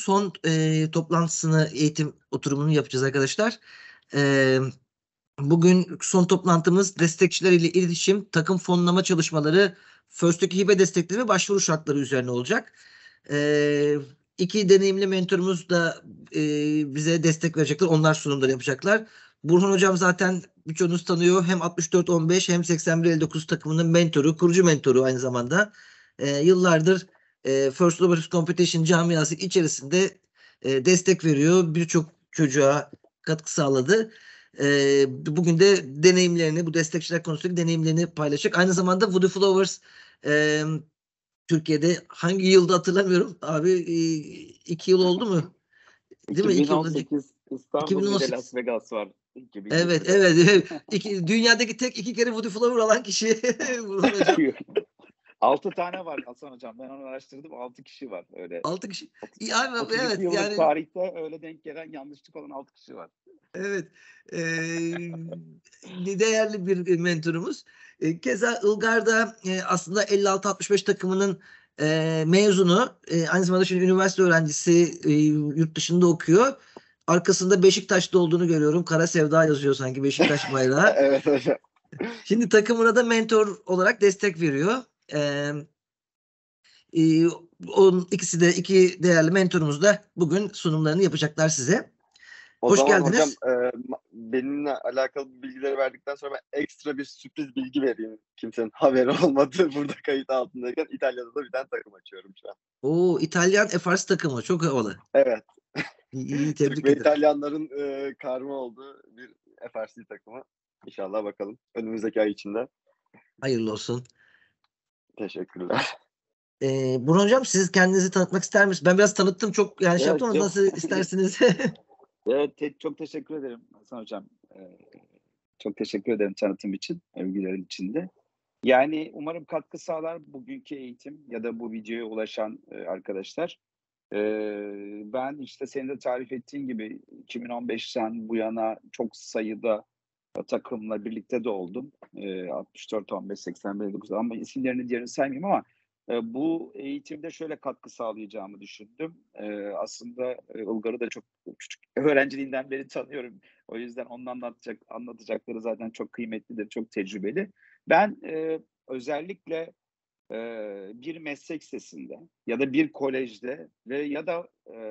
son toplantısını, eğitim oturumunu yapacağız arkadaşlar. E, Bugün son toplantımız destekçiler ile iletişim, takım fonlama çalışmaları, First'teki hibe destekleri ve başvuru şartları üzerine olacak. İki deneyimli mentorumuz da bize destek verecekler. Onlar sunumları yapacaklar. Burhan Hocam zaten birçoğunuz tanıyor. Hem 64-15 hem 81-59 takımının mentoru, kurucu mentoru aynı zamanda. Yıllardır First Robotics Competition camiası içerisinde destek veriyor. Birçok çocuğa katkı sağladı. Bugün de deneyimlerini, bu destekçiler konusundaki deneyimlerini paylaşacak. Aynı zamanda Woody Flowers Türkiye'de hangi yılda hatırlamıyorum. Abi 2 yıl oldu mu? Değil mi? 2018 İstanbul, bir de 2018. Las Vegas var. Evet, evet. Dünyadaki tek 2 kere Woody Flower alan kişi Burhan Hocam. 6 tane var Hasan Hocam. Ben onu araştırdım. 6 kişi var öyle. 6 kişi. Abi, 32 evet, yıllık yani tarihte öyle denk gelen yanlışlık olan 6 kişi var. evet. Değerli bir mentorumuz. Keza Ilgar'da aslında 56-65 takımının mezunu. Aynı zamanda şimdi üniversite öğrencisi, yurt dışında okuyor. Arkasında Beşiktaş'ta olduğunu görüyorum. Kara Sevda yazıyor sanki, Beşiktaş bayrağı. Evet hocam. Şimdi takımına da mentor olarak destek veriyor. Onun ikisi de, iki değerli mentorumuz da bugün sunumlarını yapacaklar size. Hoş zaman geldiniz. Hocam benimle alakalı bilgileri verdikten sonra ben ekstra bir sürpriz bilgi vereyim. Kimsenin haberi olmadı. Burada kayıt altındayken İtalya'da da bir tane takım açıyorum şu an. Oo, İtalyan FRS takımı. Çok havalı. Evet. İyi, Türk tebrik ve ederim. İtalyanların karma olduğu bir FRC takımı. İnşallah bakalım. Önümüzdeki ay içinde. Hayırlı olsun. Teşekkürler. Burhan Hocam, siz kendinizi tanıtmak ister misiniz? Ben biraz tanıttım, çok yani şey Evet, yaptım ama çok- nasıl istersiniz? Evet, çok teşekkür ederim Hasan Hocam. Çok teşekkür ederim tanıtım için, övgülerin içinde. Yani umarım katkı sağlar bugünkü eğitim ya da bu videoya ulaşan arkadaşlar. Ben işte senin de tarif ettiğin gibi 2015'ten bu yana çok sayıda takımla birlikte de oldum. 64, 15, 81, 9 ama isimlerini diğerini saymayayım ama bu eğitimde şöyle katkı sağlayacağımı düşündüm. Aslında Ilgar'ı da çok küçük öğrenciliğinden beri tanıyorum. O yüzden onun anlatacakları zaten çok kıymetlidir, çok tecrübeli. Ben özellikle bir meslek sitesinde ya da bir kolejde ve ya da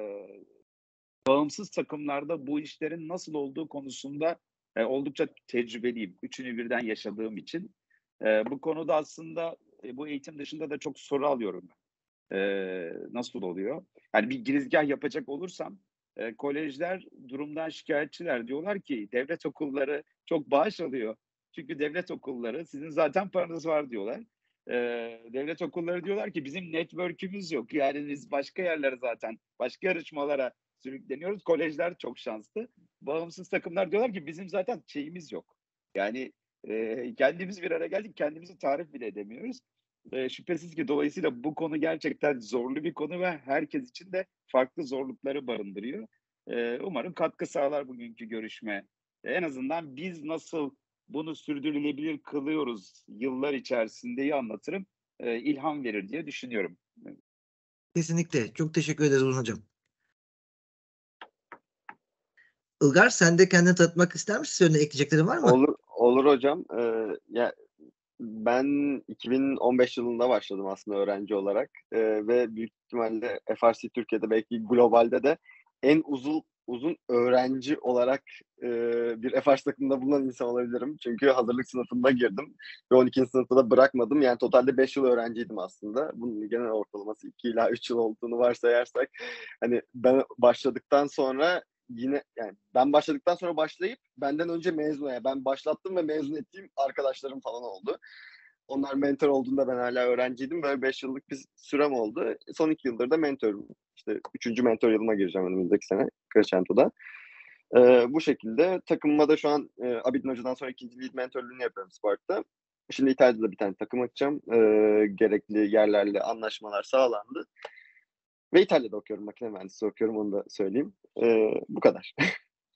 bağımsız takımlarda bu işlerin nasıl olduğu konusunda oldukça tecrübeliyim. Üçünü birden yaşadığım için. Bu konuda aslında bu eğitim dışında da çok soru alıyorum. Nasıl oluyor? Yani bir girizgah yapacak olursam kolejler durumdan şikayetçiler. Diyorlar ki devlet okulları çok bağış alıyor. Çünkü devlet okulları sizin zaten paranız var diyorlar. Devlet okulları diyorlar ki bizim network'ümüz yok. Yani biz başka yerlere zaten, başka yarışmalara sürükleniyoruz. Kolejler çok şanslı. Bağımsız takımlar diyorlar ki bizim zaten şeyimiz yok. Yani kendimiz bir araya geldik, kendimizi tarif bile edemiyoruz. Şüphesiz ki dolayısıyla bu konu gerçekten zorlu bir konu ve herkes için de farklı zorlukları barındırıyor. Umarım katkı sağlar bugünkü görüşme. En azından biz nasıl bunu sürdürülebilir kılıyoruz yıllar içerisindeyi anlatırım. İlham verir diye düşünüyorum. Kesinlikle. Çok teşekkür ederiz Burhan Hocam. Ilgar, sen de kendini tanıtmak ister misin? Senin ekleyeceklerin var mı? Olur hocam. Ya ben 2015 yılında başladım aslında öğrenci olarak ve büyük ihtimalle FRC Türkiye'de, belki globalde de en uzun öğrenci olarak bir FRC takımında bulunan insan olabilirim. Çünkü hazırlık sınıfında girdim ve 12. sınıfta da bırakmadım. Yani totalde 5 yıl öğrenciydim aslında. Bunun genel ortalaması 2 ila 3 yıl olduğunu varsayarsak, hani ben başladıktan sonra yani ben başladıktan sonra başlayıp benden önce mezun, yani ben başlattım ve mezun ettiğim arkadaşlarım falan oldu. Onlar mentor olduğunda ben hala öğrenciydim. Böyle 5 yıllık bir sürem oldu. Son 2 yıldır da mentorum. İşte 3. mentor yılıma gireceğim önümüzdeki sene Crescento'da. Bu şekilde takımıma da şu an Abidin Hoca'dan sonra 2. lead mentorluğunu yapıyorum Spark'ta. Şimdi İtalya'da bir tane takım açacağım. Gerekli yerlerle anlaşmalar sağlandı. Ve İtalya'da okuyorum. Makine mühendisliği okuyorum, onu da söyleyeyim. Bu kadar.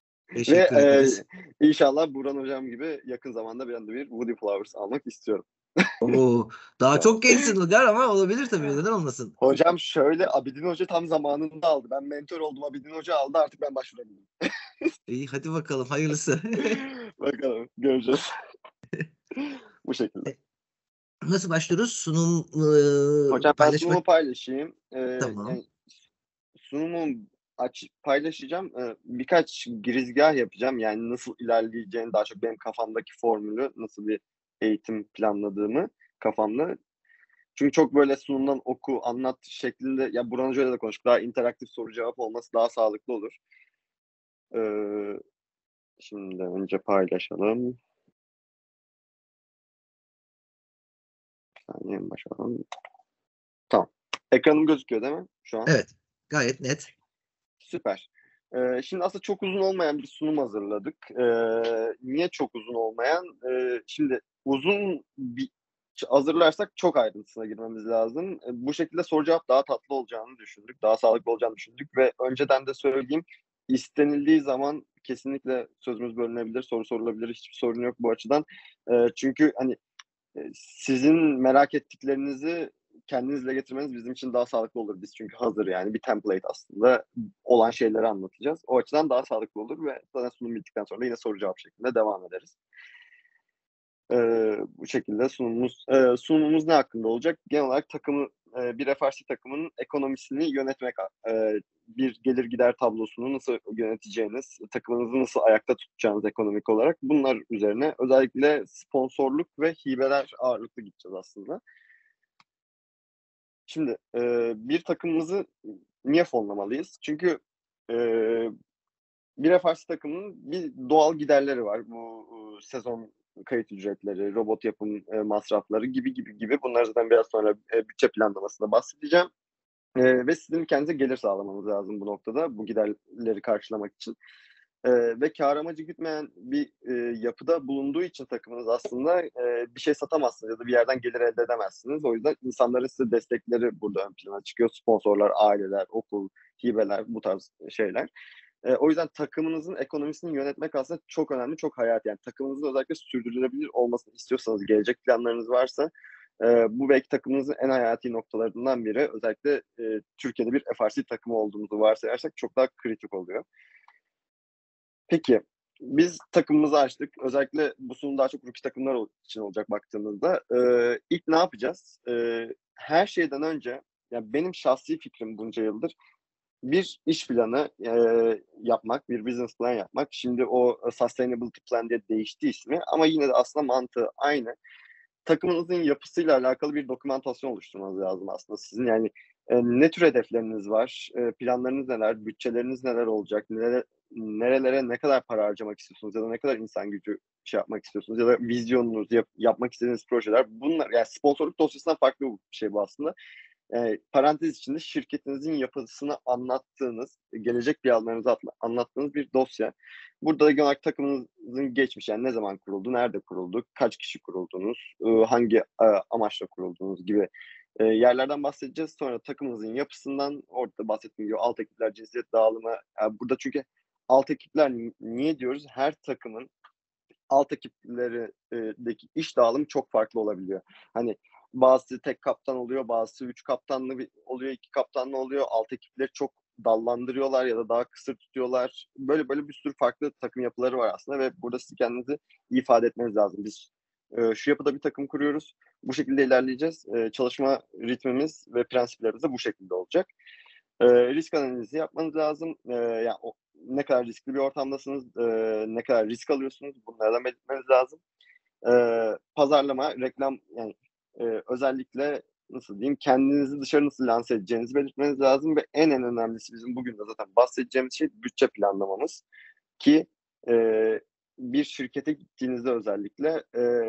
Teşekkür Ve ederiz. inşallah Burhan Hocam gibi yakın zamanda bir anda bir Woody Flowers almak istiyorum. Oo, daha çok gençsin Ilgar ama olabilir tabii. Neden olmasın? Hocam şöyle, Abidin Hoca tam zamanında aldı. Ben mentor oldum, Abidin Hoca aldı, artık ben başvurabildim. İyi, hadi bakalım hayırlısı. Bakalım, göreceğiz. Bu şekilde. Nasıl başlıyoruz? Sunum Hocam ben sunumu paylaşmak. paylaşayım. Tamam. Yani sunumu paylaşacağım. Birkaç girizgah yapacağım. Yani nasıl ilerleyeceğini, daha çok benim kafamdaki formülü, nasıl bir eğitim planladığımı kafamda. Çünkü çok böyle sunumdan oku, anlat şeklinde, ya Burhan Hoca'yla da konuştuk. Daha interaktif soru cevap olması daha sağlıklı olur. Ee, Şimdi önce paylaşalım. Bir saniye, başlayalım. Tamam. Ekranım gözüküyor değil mi şu an? Evet. Gayet net. Süper. Şimdi aslında çok uzun olmayan bir sunum hazırladık. Niye çok uzun olmayan? Şimdi uzun bir hazırlarsak çok ayrıntısına girmemiz lazım. Bu şekilde soru cevap daha tatlı olacağını düşündük. Daha sağlıklı olacağını düşündük ve önceden de söyleyeyim, istenildiği zaman kesinlikle sözümüz bölünebilir, soru sorulabilir. Hiçbir sorun yok bu açıdan. Çünkü hani sizin merak ettiklerinizi kendinizle getirmeniz bizim için daha sağlıklı olur. Biz çünkü hazır, yani bir template aslında olan şeyleri anlatacağız. O açıdan daha sağlıklı olur ve zaten sunum bittikten sonra yine soru cevap şeklinde devam ederiz. Bu şekilde sunumumuz ne hakkında olacak? Genel olarak bir FRC takımının ekonomisini yönetmek, bir gelir gider tablosunu nasıl yöneteceğiniz, takımınızı nasıl ayakta tutacağınız ekonomik olarak, bunlar üzerine özellikle sponsorluk ve hibeler ağırlıklı gideceğiz aslında. Şimdi bir takımımızı niye fonlamalıyız? Çünkü bir FRC takımının bir doğal giderleri var. Bu sezon kayıt ücretleri, robot yapım masrafları gibi. Bunlar zaten biraz sonra bütçe planlamasında bahsedeceğim. Ve sizin kendinize gelir sağlamanız lazım bu noktada, bu giderleri karşılamak için. Ve kâr amacı gütmeyen bir yapıda bulunduğu için takımınız aslında bir şey satamazsınız ya da bir yerden gelir elde edemezsiniz. O yüzden insanların size destekleri burada ön plana çıkıyor. Sponsorlar, aileler, okul, hibeler, bu tarz şeyler. O yüzden takımınızın ekonomisini yönetmek aslında çok önemli, çok hayati. Yani takımınızın özellikle sürdürülebilir olmasını istiyorsanız, gelecek planlarınız varsa, bu belki takımınızın en hayati noktalarından biri. Özellikle Türkiye'de bir FRC takımı olduğumuzu varsayarsak çok daha kritik oluyor. Peki, biz takımımızı açtık. Özellikle bu sunum daha çok rookie takımlar için olacak baktığımızda. İlk ne yapacağız? Her şeyden önce, yani benim şahsi fikrim bunca yıldır, bir iş planı yapmak, bir business plan yapmak. Şimdi o sustainability plan diye değişti ismi ama yine de aslında mantığı aynı. Takımınızın yapısıyla alakalı bir dokümantasyon oluşturmanız lazım aslında sizin. Yani ne tür hedefleriniz var, planlarınız neler, bütçeleriniz neler olacak, nerelere ne kadar para harcamak istiyorsunuz ya da ne kadar insan gücü yapmak istiyorsunuz ya da vizyonunuz, yapmak istediğiniz projeler, bunlar yani sponsorluk dosyasından farklı bir şey bu aslında. Parantez içinde şirketinizin yapısını anlattığınız, gelecek planlarınızı anlattığınız bir dosya. Burada da genel olarak takımınızın geçmiş, yani ne zaman kuruldu, nerede kuruldu, kaç kişi kuruldunuz, hangi amaçla kurulduğunuz gibi yerlerden bahsedeceğiz. Sonra takımınızın yapısından, orada bahsettiğim gibi alt ekipler, cinsiyet dağılımı. Burada çünkü alt ekipler niye diyoruz? Her takımın alt ekiplerindeki iş dağılımı çok farklı olabiliyor. Hani bazısı tek kaptan oluyor, bazısı 3 kaptanlı oluyor, 2 kaptanlı oluyor. Alt ekipleri çok dallandırıyorlar ya da daha kısır tutuyorlar. Böyle bir sürü farklı takım yapıları var aslında ve burada siz kendinizi iyi ifade etmeniz lazım. Biz şu yapıda bir takım kuruyoruz. Bu şekilde ilerleyeceğiz. Çalışma ritmimiz ve prensiplerimiz de bu şekilde olacak. Risk analizi yapmanız lazım. Yani ne kadar riskli bir ortamdasınız, ne kadar risk alıyorsunuz, bunlardan belirtmeniz lazım. Pazarlama, reklam, yani özellikle nasıl diyeyim, kendinizi dışarı nasıl lanse edeceğinizi belirtmeniz lazım ve en önemlisi bizim bugün de zaten bahsedeceğimiz şey bütçe planlamamız ki bir şirkete gittiğinizde özellikle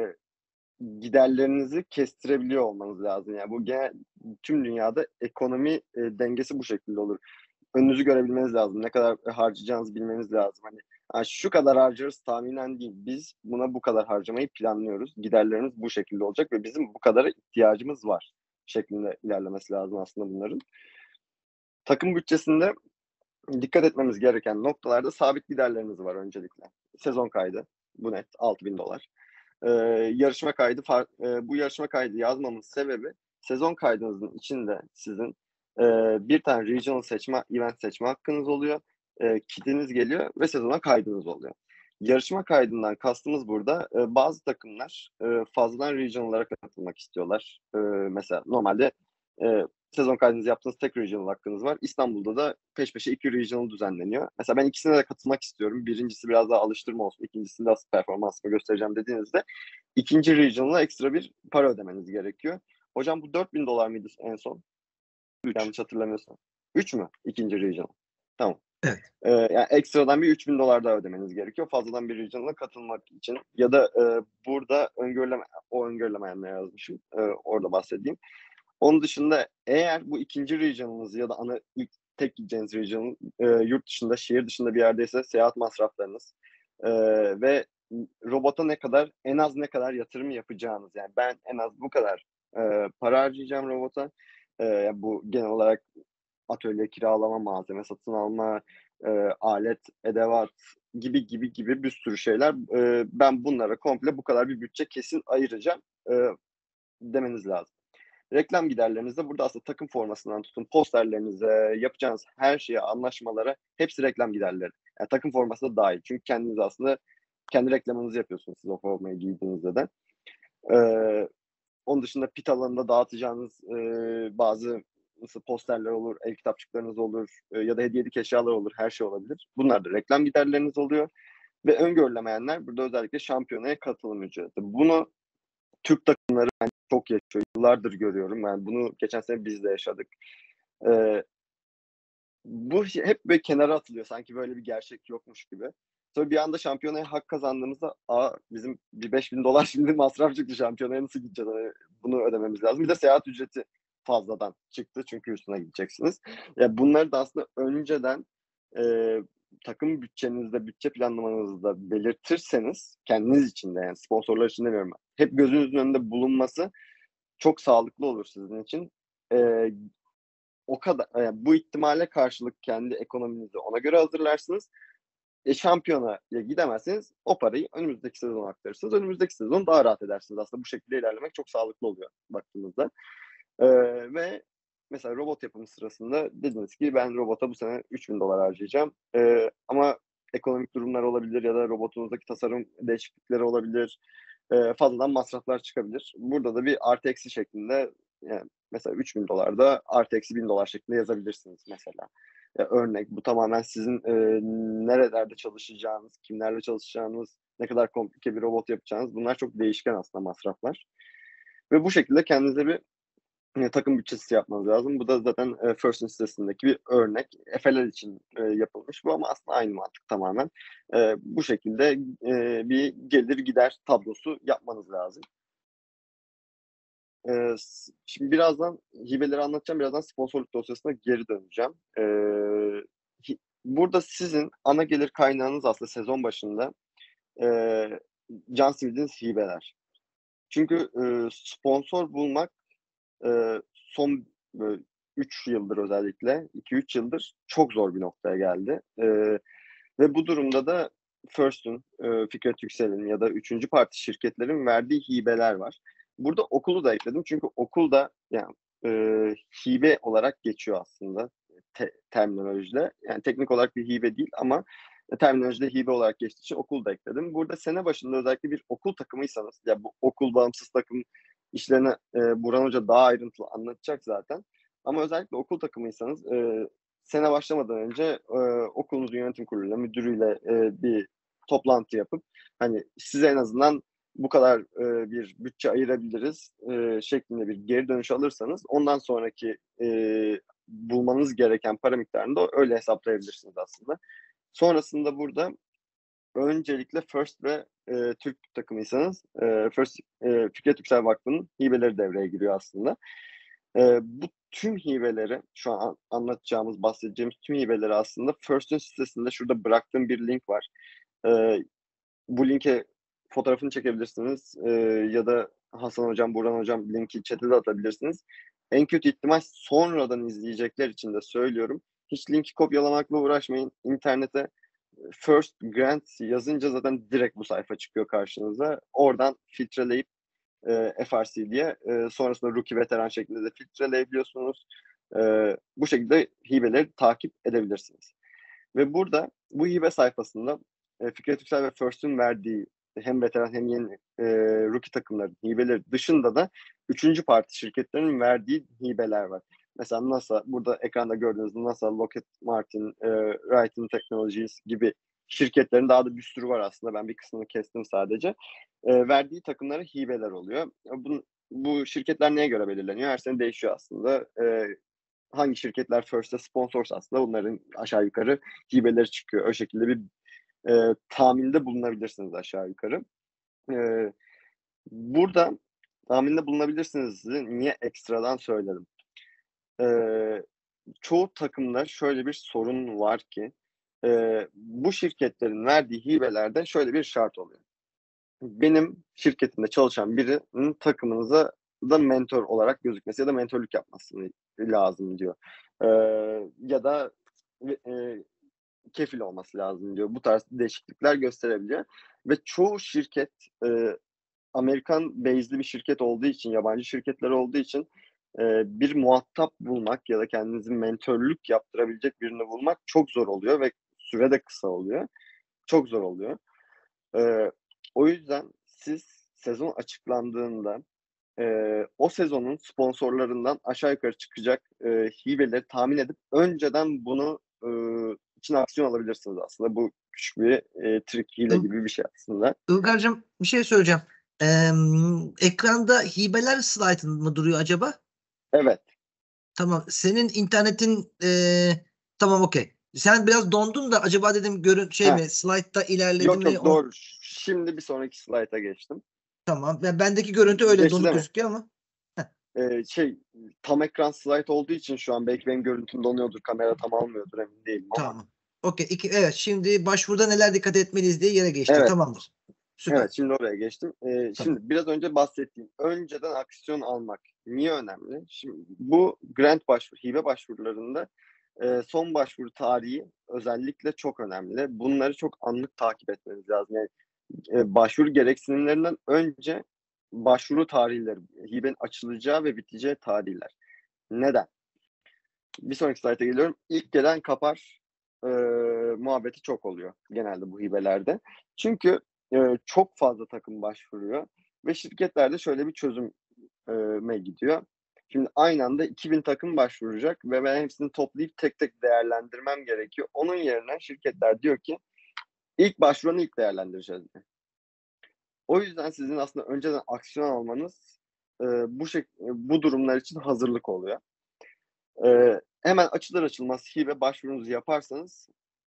giderlerinizi kestirebiliyor olmanız lazım. Yani bu tüm dünyada ekonomi dengesi bu şekilde olur. Önünüzü görebilmeniz lazım. Ne kadar harcayacağınızı bilmeniz lazım. Hani şu kadar harcarız tahminen değil. Biz buna bu kadar harcamayı planlıyoruz. Giderlerimiz bu şekilde olacak ve bizim bu kadara ihtiyacımız var şeklinde ilerlemesi lazım aslında bunların. Takım bütçesinde dikkat etmemiz gereken noktalarda sabit giderlerimiz var öncelikle. Sezon kaydı. Bu net $6.000. yarışma kaydı bu yarışma kaydı yazmamın sebebi sezon kaydınızın içinde sizin bir tane regional event seçme hakkınız oluyor. Kitiniz geliyor ve sezona kaydınız oluyor. Yarışma kaydından kastımız burada bazı takımlar fazladan regional'lara katılmak istiyorlar. Mesela normalde sezon kaydınızı yaptığınız tek regional hakkınız var. İstanbul'da da peş peşe 2 regional düzenleniyor. Mesela ben ikisine de katılmak istiyorum. Birincisi biraz daha alıştırma olsun. İkincisinde asıl performansımı göstereceğim dediğinizde ikinci regional'a ekstra bir para ödemeniz gerekiyor. Hocam bu $4.000 mıydı en son? 3. Yanlış hatırlamıyorsam. 3 mü? İkinci regional. Tamam. Evet. Yani ekstradan bir $3.000 daha ödemeniz gerekiyor. Fazladan bir regional'a katılmak için. Ya da burada öngörülemeyenler yazmışım. Orada bahsedeyim. Onun dışında eğer bu ikinci regional'ınız ya da ilk tek gideceğiniz regional yurt dışında, şehir dışında bir yerdeyse seyahat masraflarınız ve robota en az ne kadar yatırım yapacağınız, yani ben en az bu kadar para harcayacağım robota. Bu genel olarak atölye kiralama, malzeme satın alma, alet, edevat gibi bir sürü şeyler. Ben bunlara komple bu kadar bir bütçe kesin ayıracağım demeniz lazım. Reklam giderlerinizde burada aslında takım formasından tutun posterlerinize, yapacağınız her şeye, anlaşmalara hepsi reklam giderleri. Yani takım forması da dahil. Çünkü kendiniz aslında kendi reklamınızı yapıyorsunuz siz o formayı giydiğinizde de. Onun dışında pit alanında dağıtacağınız bazı posterler olur, el kitapçıklarınız olur ya da hediyelik eşyalar olur, her şey olabilir. Bunlar da reklam giderleriniz oluyor. Ve öngörülemeyenler burada özellikle şampiyonaya katılım ücreti. Bunu Türk takımları çok yaşıyor. Yıllardır görüyorum. Yani bunu geçen sene biz de yaşadık. Bu hep böyle kenara atılıyor. Sanki böyle bir gerçek yokmuş gibi. Sonra bir anda şampiyonaya hak kazandığımızda bizim bir $5.000 şimdi masraf çıktı, şampiyonaya nasıl gideceğiz? Yani bunu ödememiz lazım. Bir de seyahat ücreti fazladan çıktı çünkü üstüne gideceksiniz. Yani bunları da aslında önceden takım bütçenizde, bütçe planlamanızda belirtirseniz kendiniz için de, yani sponsorlar için demiyorum, hep gözünüzün önünde bulunması çok sağlıklı olur sizin için. O kadar bu ihtimale karşılık kendi ekonominizi ona göre hazırlarsınız. Şampiyonaya gidemezseniz o parayı önümüzdeki sezona aktarırsınız. Önümüzdeki sezon daha rahat edersiniz. Aslında bu şekilde ilerlemek çok sağlıklı oluyor baktığınızda. Ve mesela robot yapımı sırasında dediniz ki ben robota bu sene $3.000 harcayacağım. Ama ekonomik durumlar olabilir ya da robotunuzdaki tasarım değişiklikleri olabilir. Fazladan masraflar çıkabilir. Burada da bir artı eksi şeklinde, yani mesela $3.000 da artı eksi $1.000 şeklinde yazabilirsiniz mesela. Örnek, bu tamamen sizin nerelerde çalışacağınız, kimlerle çalışacağınız, ne kadar komplike bir robot yapacağınız, bunlar çok değişken aslında masraflar. Ve bu şekilde kendinize bir takım bütçesi yapmanız lazım. Bu da zaten First'in sitesindeki bir örnek. Efeler için yapılmış bu ama aslında aynı mantık tamamen. Bu şekilde bir gelir gider tablosu yapmanız lazım. Şimdi birazdan hibeleri anlatacağım. Birazdan sponsorluk dosyasına geri döneceğim. Burada sizin ana gelir kaynağınız aslında sezon başında can simidiniz hibeler. Çünkü sponsor bulmak son 3 yıldır, özellikle 2-3 yıldır çok zor bir noktaya geldi. Ve bu durumda da First'ün, Fikret Yüksel'in ya da üçüncü parti şirketlerin verdiği hibeler var. Burada okulu da ekledim çünkü okul da yani hibe olarak geçiyor aslında terminolojide. Yani teknik olarak bir hibe değil ama terminolojide hibe olarak geçtiği için okul da ekledim. Burada sene başında özellikle bir okul takımıysanız, ya bu okul bağımsız takım işlerini Burhan Hoca daha ayrıntılı anlatacak zaten. Ama özellikle okul takımıysanız sene başlamadan önce okulunuzun yönetim kuruluyla, müdürüyle bir toplantı yapıp hani size en azından bu kadar bir bütçe ayırabiliriz şeklinde bir geri dönüş alırsanız ondan sonraki bulmanız gereken para miktarını da öyle hesaplayabilirsiniz aslında. Sonrasında burada öncelikle First ve Türk takımıysanız Fikret Yüksel Vakfı'nın hibeleri devreye giriyor aslında. Bu tüm hibeleri, şu an anlatacağımız, bahsedeceğimiz tüm hibeleri aslında First'ün sitesinde şurada bıraktığım bir link var. Bu linke fotoğrafını çekebilirsiniz ya da Hasan Hocam, Burhan Hocam linki chat'e de atabilirsiniz. En kötü ihtimal sonradan izleyecekler için de söylüyorum. Hiç linki kopyalamakla uğraşmayın. İnternete First Grant yazınca zaten direkt bu sayfa çıkıyor karşınıza. Oradan filtreleyip FRC diye sonrasında rookie veteran şeklinde de filtreleyebiliyorsunuz. Bu şekilde hibeleri takip edebilirsiniz. Ve burada bu hibe sayfasında Fikret Yüksel ve First'ün verdiği hem veteran hem yeni rookie takımların hibeleri dışında da üçüncü parti şirketlerin verdiği hibeler var. Mesela NASA, burada ekranda gördüğünüz NASA, Lockheed Martin, Raytheon Technologies gibi şirketlerin daha da bir sürü var aslında. Ben bir kısmını kestim sadece. Verdiği takımlara hibeler oluyor. Bu şirketler neye göre belirleniyor? Her sene değişiyor aslında. Hangi şirketler First'e sponsorsa aslında bunların aşağı yukarı hibeleri çıkıyor. O şekilde bir tahminde bulunabilirsiniz aşağı yukarı. Burada tahminde bulunabilirsiniz. Niye ekstradan söyledim? Çoğu takımda şöyle bir sorun var ki bu şirketlerin verdiği hibelerde şöyle bir şart oluyor. Benim şirketimde çalışan birinin takımınıza da mentor olarak gözükmesi ya da mentorluk yapmasını lazım diyor. Ya da kefil olması lazım diyor. Bu tarz değişiklikler gösterebiliyor. Ve çoğu şirket Amerikan based'li bir şirket olduğu için, yabancı şirketler olduğu için bir muhatap bulmak ya da kendinizi mentörlük yaptırabilecek birini bulmak çok zor oluyor ve süre de kısa oluyor. Çok zor oluyor. O yüzden siz sezon açıklandığında o sezonun sponsorlarından aşağı yukarı çıkacak hibeleri tahmin edip önceden bunu için aksiyon alabilirsiniz aslında. Bu küçük bir trik, hile gibi bir şey aslında. Ilgar'cığım bir şey söyleyeceğim. Ekranda hibeler slaytı mı duruyor acaba? Evet. Tamam. Senin internetin tamam okey. Sen biraz dondun da acaba dedim mi slaytta ilerledi Yok mi? yok doğru. Şimdi bir sonraki slayta geçtim. Tamam. Bendeki görüntü öyle Geçti donuk değil mi? gözüküyor ama. Tam ekran slide olduğu için şu an belki benim görüntüm donuyordur. Kamera tam almıyordur emin değilim ama. Tamam. Okey. Evet. Şimdi başvuruda neler dikkat etmeliyiz diye yere geçtik. Evet. Tamamdır. Süper. Evet, şimdi oraya geçtim. Şimdi biraz önce bahsettiğim önceden aksiyon almak niye önemli? Şimdi bu grant hibe başvurularında son başvuru tarihi özellikle çok önemli. Bunları çok anlık takip etmeniz lazım. Yani başvuru gereksinimlerinden önce başvuru tarihleri, hibenin açılacağı ve biteceği tarihler. Neden? Bir sonraki slayta geliyorum. İlk gelen kapar muhabbeti çok oluyor genelde bu hibelerde. Çünkü çok fazla takım başvuruyor ve şirketlerde şöyle bir çözüme gidiyor. Şimdi aynı anda 2000 takım başvuracak ve ben hepsini toplayıp tek tek değerlendirmem gerekiyor. Onun yerine şirketler diyor ki ilk başvuranı ilk değerlendireceğiz. O yüzden sizin aslında önceden aksiyon almanız bu durumlar için hazırlık oluyor. Hemen açılır açılmaz hibe başvurunuzu yaparsanız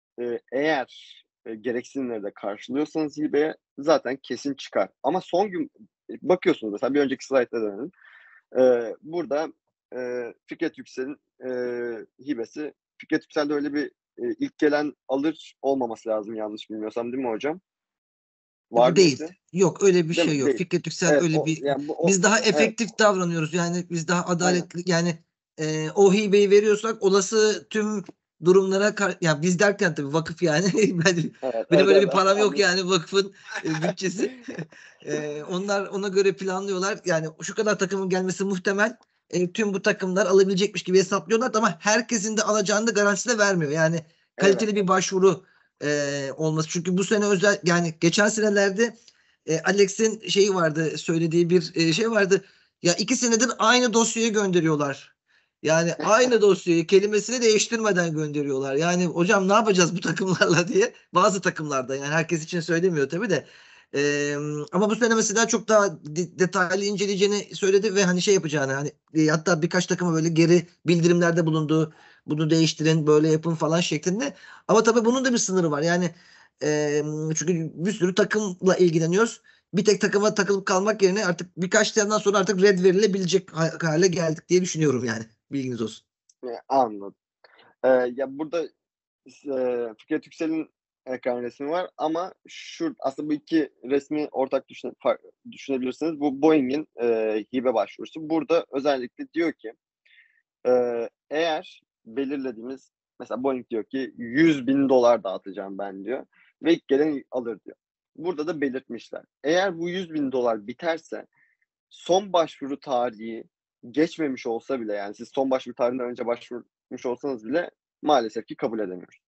eğer gereksinimleri de karşılıyorsanız hibeye zaten kesin çıkar. Ama son gün bakıyorsunuz mesela bir önceki slaytta dönelim. Burada Fikret Yüksel'in hibesi. Fikret Yüksel'de öyle bir ilk gelen alır olmaması lazım yanlış bilmiyorsam değil mi hocam? Var Değil. mıydı? Yok öyle bir Değil şey mi? yok. Değil. Fikret Yüksel Evet, öyle bir yani biz daha evet, efektif davranıyoruz. Yani biz daha aynen. adaletli yani o hibeyi veriyorsak olası tüm durumlara ya biz derken tabii vakıf yani benim öyle bir param yok yani vakfın bütçesi. Onlar ona göre planlıyorlar. Yani şu kadar takımın gelmesi muhtemel. Tüm bu takımlar alabilecekmiş gibi hesaplıyorlar ama herkesin de alacağını da garantisi de vermiyor. Yani kaliteli bir başvuru olması. Çünkü bu sene özel yani geçen senelerde Alex'in şeyi vardı söylediği bir şey vardı. Ya 2 senedir aynı dosyayı gönderiyorlar. Yani aynı dosyayı kelimesini değiştirmeden gönderiyorlar. Yani hocam ne yapacağız bu takımlarla diye. Bazı takımlarda yani herkes için söylemiyor tabii de. Ama bu sene mesela çok daha detaylı inceleyeceğini söyledi ve hani şey yapacağını hani hatta birkaç takıma böyle geri bildirimlerde bulundu. Bunu değiştirin böyle yapın falan şeklinde. Ama tabii bunun da bir sınırı var. Yani çünkü bir sürü takımla ilgileniyoruz. Bir tek takıma takılıp kalmak yerine artık birkaç taneden sonra artık red verilebilecek hale geldik diye düşünüyorum yani. Bilginiz olsun. Anladım. Ya burada Fikret Yüksel'in ekran resmi var ama aslında bu iki resmi ortak düşünebilirsiniz. Bu Boeing'in hibe başvurusu. Burada özellikle diyor ki eğer belirlediğimiz Mesela Boeing diyor ki $100.000 dağıtacağım ben diyor. Ve ilk gelen alır diyor. Burada da belirtmişler. Eğer bu $100.000 biterse son başvuru tarihi geçmemiş olsa bile, yani siz son başvuru tarihinden önce başvurmuş olsanız bile maalesef ki kabul edemiyoruz.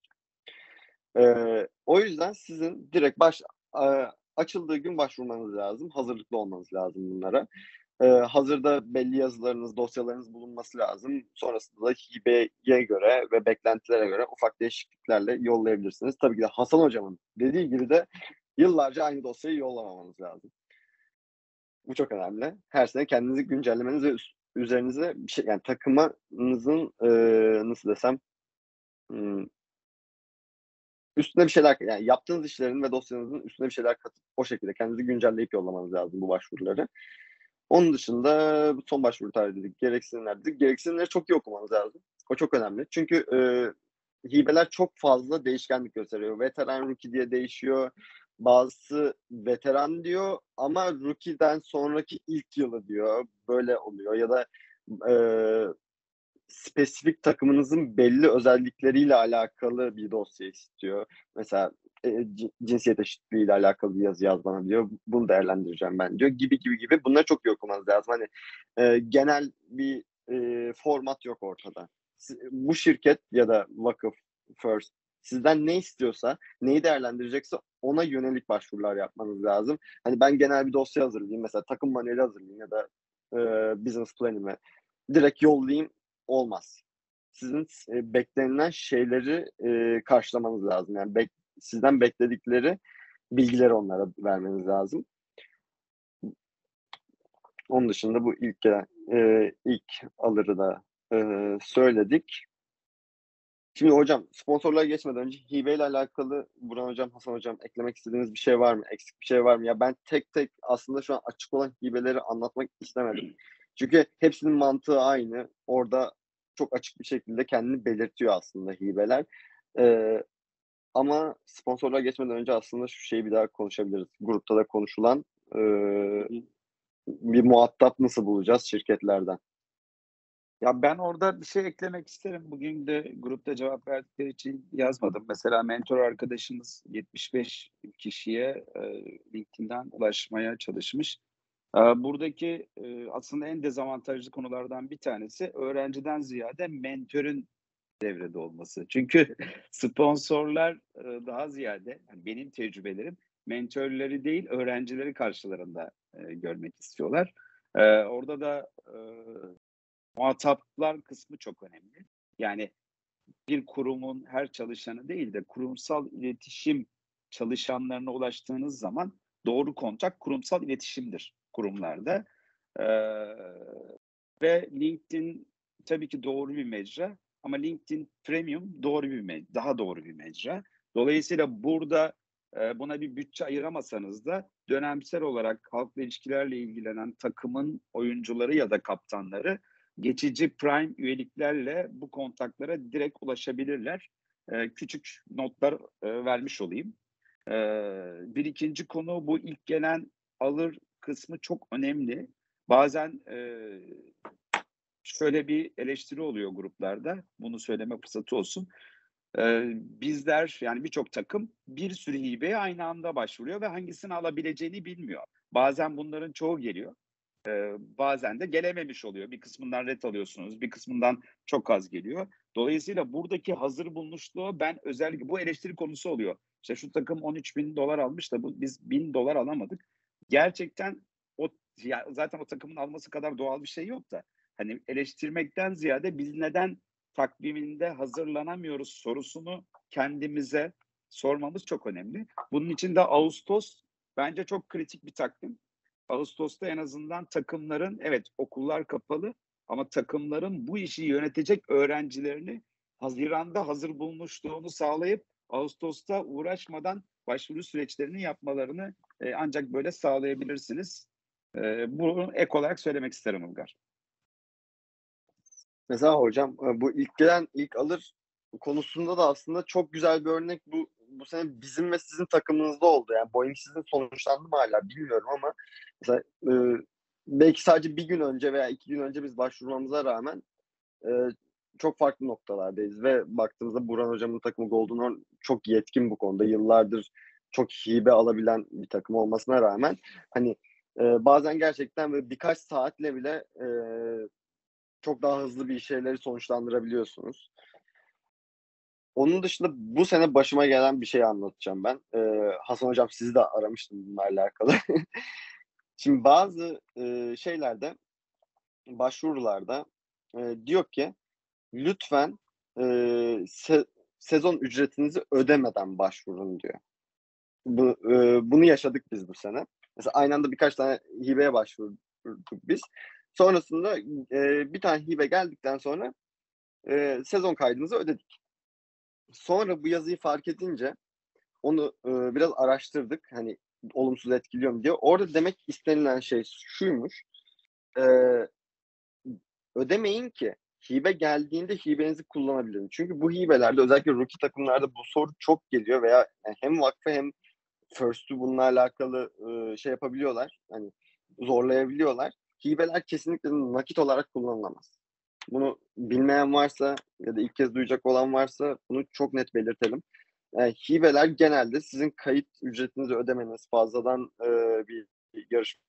O yüzden sizin direkt açıldığı gün başvurmanız lazım. Hazırlıklı olmanız lazım bunlara. Hazırda belli yazılarınız, dosyalarınız bulunması lazım. Sonrasında da hibeye göre ve beklentilere göre ufak değişikliklerle yollayabilirsiniz. Tabii ki de Hasan Hocam'ın dediği gibi de yıllarca aynı dosyayı yollamamanız lazım. Bu çok önemli. Her sene kendinizi güncellemeniz ve üzerinize bir şey, yani takımınızın nasıl desem üstüne bir şeyler, yani yaptığınız işlerin ve dosyanızın üstüne bir şeyler katıp o şekilde kendinizi güncelleyip yollamanız lazım bu başvuruları. Onun dışında son başvuru tarihi dedik, gereksinimler dedik. Gereksinimleri çok iyi okumanız lazım. O çok önemli. Çünkü hibeler çok fazla değişkenlik gösteriyor. Veteran, rookie diye değişiyor. Bazısı veteran diyor ama rookie'den sonraki ilk yılı diyor. Böyle oluyor. Ya da spesifik takımınızın belli özellikleriyle alakalı bir dosya istiyor. Mesela cinsiyet eşitliği ile alakalı bir yazı yaz bana diyor. Bunu değerlendireceğim ben diyor. Gibi. Bunları çok iyi okumanız lazım. Hani genel bir format yok ortada. Bu şirket ya da vakıf, First sizden ne istiyorsa, neyi değerlendirecekse ona yönelik başvurular yapmanız lazım. Hani ben genel bir dosya hazırlayayım. Mesela takım manueli hazırlayayım ya da business plan'imi direkt yollayayım. Olmaz. Sizin beklenilen şeyleri karşılamanız lazım. Yani sizden bekledikleri bilgileri onlara vermeniz lazım. Onun dışında bu ilk alırı da söyledik. Şimdi hocam, sponsorluğa geçmeden önce hibeyle alakalı Burhan hocam, Hasan hocam eklemek istediğiniz bir şey var mı? Eksik bir şey var mı? Ya ben tek tek aslında şu an açık olan hibeleri anlatmak istemedim. Çünkü hepsinin mantığı aynı. Orada çok açık bir şekilde kendini belirtiyor aslında hibeler. Ama sponsorluğa geçmeden önce aslında şu şeyi bir daha konuşabiliriz. Grupta da konuşulan bir muhatap nasıl bulacağız şirketlerden? Ya ben orada bir şey eklemek isterim. Bugün de grupta cevap verdikleri için yazmadım. Mesela mentor arkadaşımız 75 kişiye LinkedIn'den ulaşmaya çalışmış. Buradaki aslında en dezavantajlı konulardan bir tanesi öğrenciden ziyade mentörün devrede olması. Çünkü sponsorlar daha ziyade, yani benim tecrübelerim, mentörleri değil öğrencileri karşılarında görmek istiyorlar. Orada da muhataplar kısmı çok önemli. Yani bir kurumun her çalışanı değil de kurumsal iletişim çalışanlarına ulaştığınız zaman doğru kontak kurumsal iletişimdir kurumlarda. Ve LinkedIn tabii ki doğru bir mecra ama LinkedIn Premium daha doğru bir mecra. Dolayısıyla burada buna bir bütçe ayıramasanız da dönemsel olarak halkla ilişkilerle ilgilenen takımın oyuncuları ya da kaptanları geçici Prime üyeliklerle bu kontaklara direkt ulaşabilirler. Küçük notlar vermiş olayım. Bir ikinci konu, bu ilk gelen alır kısmı çok önemli. Bazen şöyle bir eleştiri oluyor gruplarda. Bunu söyleme fırsatı olsun. Bizler, yani birçok takım bir sürü hibeye aynı anda başvuruyor ve hangisini alabileceğini bilmiyor. Bazen bunların çoğu geliyor. Bazen de gelememiş oluyor. Bir kısmından ret alıyorsunuz, bir kısmından çok az geliyor. Dolayısıyla buradaki hazır bulunuşluğu ben özellikle, bu eleştiri konusu oluyor. İşte şu takım $13.000 almış da biz $1.000 alamadık. Gerçekten zaten o takımın alması kadar doğal bir şey yok da. Hani eleştirmekten ziyade biz neden takviminde hazırlanamıyoruz sorusunu kendimize sormamız çok önemli. Bunun için de Ağustos bence çok kritik bir takvim. Ağustos'ta en azından takımların, evet okullar kapalı ama takımların bu işi yönetecek öğrencilerini Haziran'da hazır bulmuşluğunu sağlayıp Ağustos'ta uğraşmadan başvuru süreçlerini yapmalarını ancak böyle sağlayabilirsiniz. Bunu ek olarak söylemek isterim Ilgar. Mesela hocam bu ilk gelen ilk alır konusunda da aslında çok güzel bir örnek bu sene bizim ve sizin takımınızda oldu. Yani Boeing sizin sonuçlandı mı hala bilmiyorum ama mesela belki sadece bir gün önce veya 2 gün önce biz başvurmamıza rağmen çok farklı noktalardayız ve baktığımızda Burhan Hocam'ın takımı Golden Horn çok yetkin bu konuda. Yıllardır çok hibe alabilen bir takım olmasına rağmen hani bazen gerçekten böyle birkaç saatle bile çok daha hızlı bir şeyleri sonuçlandırabiliyorsunuz. Onun dışında bu sene başıma gelen bir şey anlatacağım ben. Hasan Hocam sizi de aramıştım bununla alakalı. Şimdi bazı şeylerde, başvurularda diyor ki lütfen sezon ücretinizi ödemeden başvurun diyor. Bunu yaşadık biz bu sene. Mesela aynı anda birkaç tane hibeye başvurduk biz. Sonrasında bir tane hibe geldikten sonra sezon kaydımızı ödedik. Sonra bu yazıyı fark edince onu biraz araştırdık. Hani olumsuz etkiliyor mu diye. Orada demek istenilen şey şuymuş. Ödemeyin ki hibe geldiğinde hibenizi kullanabilirin. Çünkü bu hibelerde özellikle rookie takımlarda bu soru çok geliyor veya hem vakfı hem first'ü bununla alakalı şey yapabiliyorlar. Hani zorlayabiliyorlar. Hibeler kesinlikle nakit olarak kullanılamaz. Bunu bilmeyen varsa ya da ilk kez duyacak olan varsa bunu çok net belirtelim. Yani hibeler genelde sizin kayıt ücretinizi ödemeniz, fazladan bir yarışma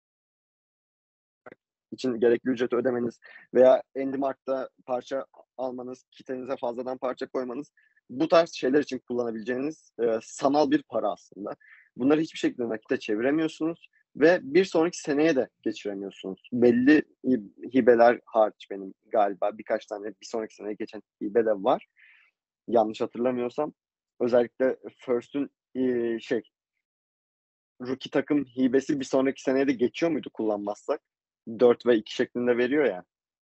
için gerekli ücreti ödemeniz veya Endimart'ta parça almanız, kitenize fazladan parça koymanız, bu tarz şeyler için kullanabileceğiniz sanal bir para aslında. Bunları hiçbir şekilde nakite çeviremiyorsunuz ve bir sonraki seneye de geçiremiyorsunuz. Belli hibeler hariç benim galiba birkaç tane bir sonraki seneye geçen hibe de var. Yanlış hatırlamıyorsam. Özellikle First'ün rookie takım hibesi bir sonraki seneye de geçiyor muydu kullanmazsak? 4 ve 2 şeklinde veriyor ya.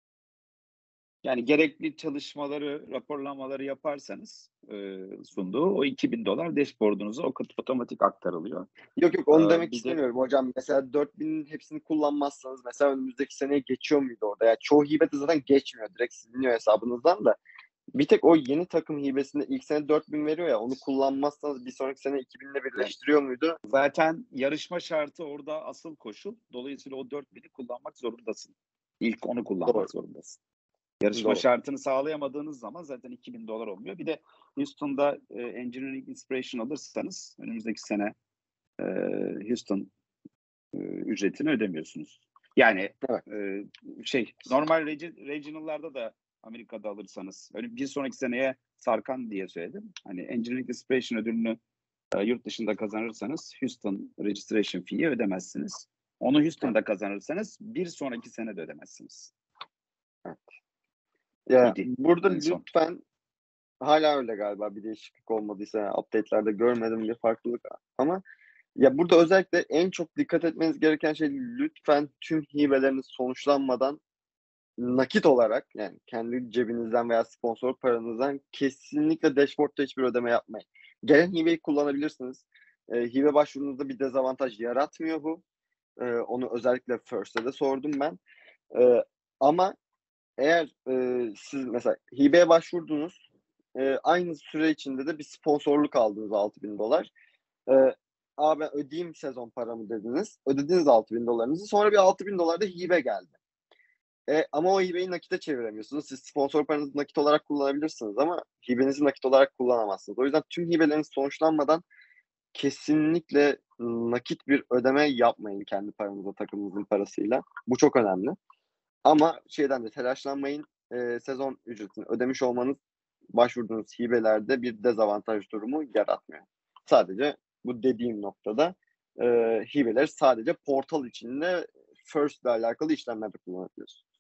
Yani gerekli çalışmaları, raporlamaları yaparsanız sunduğu o $2.000 dashboard'unuza otomatik aktarılıyor. Yok onu demek Bir de istemiyorum hocam. Mesela 4.000'in hepsini kullanmazsanız mesela önümüzdeki seneye geçiyor muydu orada? Yani çoğu hibe de zaten geçmiyor. Direkt siliniyor hesabınızdan da. Bir tek o yeni takım hibesinde ilk sene 4.000 veriyor ya, onu kullanmazsanız bir sonraki sene 2.000 ile birleştiriyor muydu? zaten yarışma şartı orada asıl koşul. Dolayısıyla o 4.000'i kullanmak zorundasın. İlk onu kullanmak Doğru. zorundasın. Yarışma Doğru. şartını sağlayamadığınız zaman zaten $2.000 olmuyor. Bir de Houston'da Engineering Inspiration alırsanız önümüzdeki sene Houston ücretini ödemiyorsunuz. Yani Evet. normal regional'larda da Amerika'da alırsanız bir sonraki seneye sarkan diye söyledim. Hani Engineering Inspiration ödülünü yurt dışında kazanırsanız Houston registration fee'yi ödemezsiniz. Onu Houston'da kazanırsanız bir sonraki sene de ödemezsiniz. Evet. Ya İdi, burada en son. lütfen, hala öyle galiba, bir değişiklik olmadıysa, yani update'lerde görmedim bir farklılık ama ya burada özellikle en çok dikkat etmeniz gereken şey, lütfen tüm hibeleriniz sonuçlanmadan nakit olarak, yani kendi cebinizden veya sponsor paranızdan kesinlikle dashboard'ta hiçbir ödeme yapmayın. Gelen hibeyi kullanabilirsiniz. Hibe başvurunuzda bir dezavantaj yaratmıyor bu. Onu özellikle First'e de sordum ben. Ama eğer siz mesela hibeye başvurdunuz, aynı süre içinde de bir sponsorluk aldınız $6.000. Ben ödeyeyim sezon paramı dediniz. Ödediniz $6.000'ınızı. Sonra bir $6.000 da hibe geldi. Ama o hibeyi nakite çeviremiyorsunuz. Siz sponsor paranızı nakit olarak kullanabilirsiniz ama hibenizi nakit olarak kullanamazsınız. O yüzden tüm hibeleriniz sonuçlanmadan kesinlikle nakit bir ödeme yapmayın kendi paranıza, takımınızın parasıyla. Bu çok önemli. Ama şeyden de telaşlanmayın. Sezon ücretini ödemiş olmanız başvurduğunuz hibelerde bir dezavantaj durumu yaratmıyor. Sadece bu dediğim noktada hibeler sadece portal içinde First ile alakalı işlemlerde kullanabiliyorsunuz.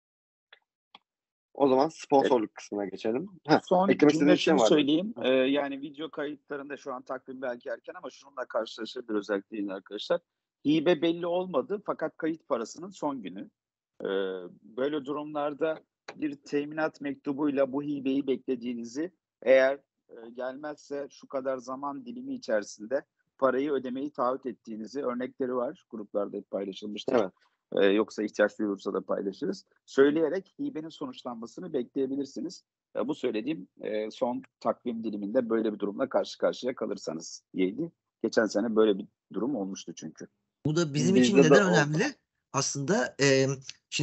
O zaman sponsorluk kısmına geçelim. Son eklemek cümle istediğiniz şey şunu var mı? söyleyeyim. Yani video kayıtlarında şu an takvim belki erken ama şununla karşılaşabilir özellikle yeni arkadaşlar. Hibe belli olmadı fakat kayıt parasının son günü. Böyle durumlarda bir teminat mektubuyla bu hibeyi beklediğinizi, eğer gelmezse şu kadar zaman dilimi içerisinde parayı ödemeyi taahhüt ettiğinizi, örnekleri var. Gruplarda hep paylaşılmıştır. Evet. Yoksa ihtiyaç duyulursa da paylaşırız. Söyleyerek hibenin sonuçlanmasını bekleyebilirsiniz. Bu söylediğim son takvim diliminde böyle bir durumla karşı karşıya kalırsanız diyeydi. Geçen sene böyle bir durum olmuştu çünkü. Bu da bizim için Bizde de neden oldu. önemli? Aslında şimdi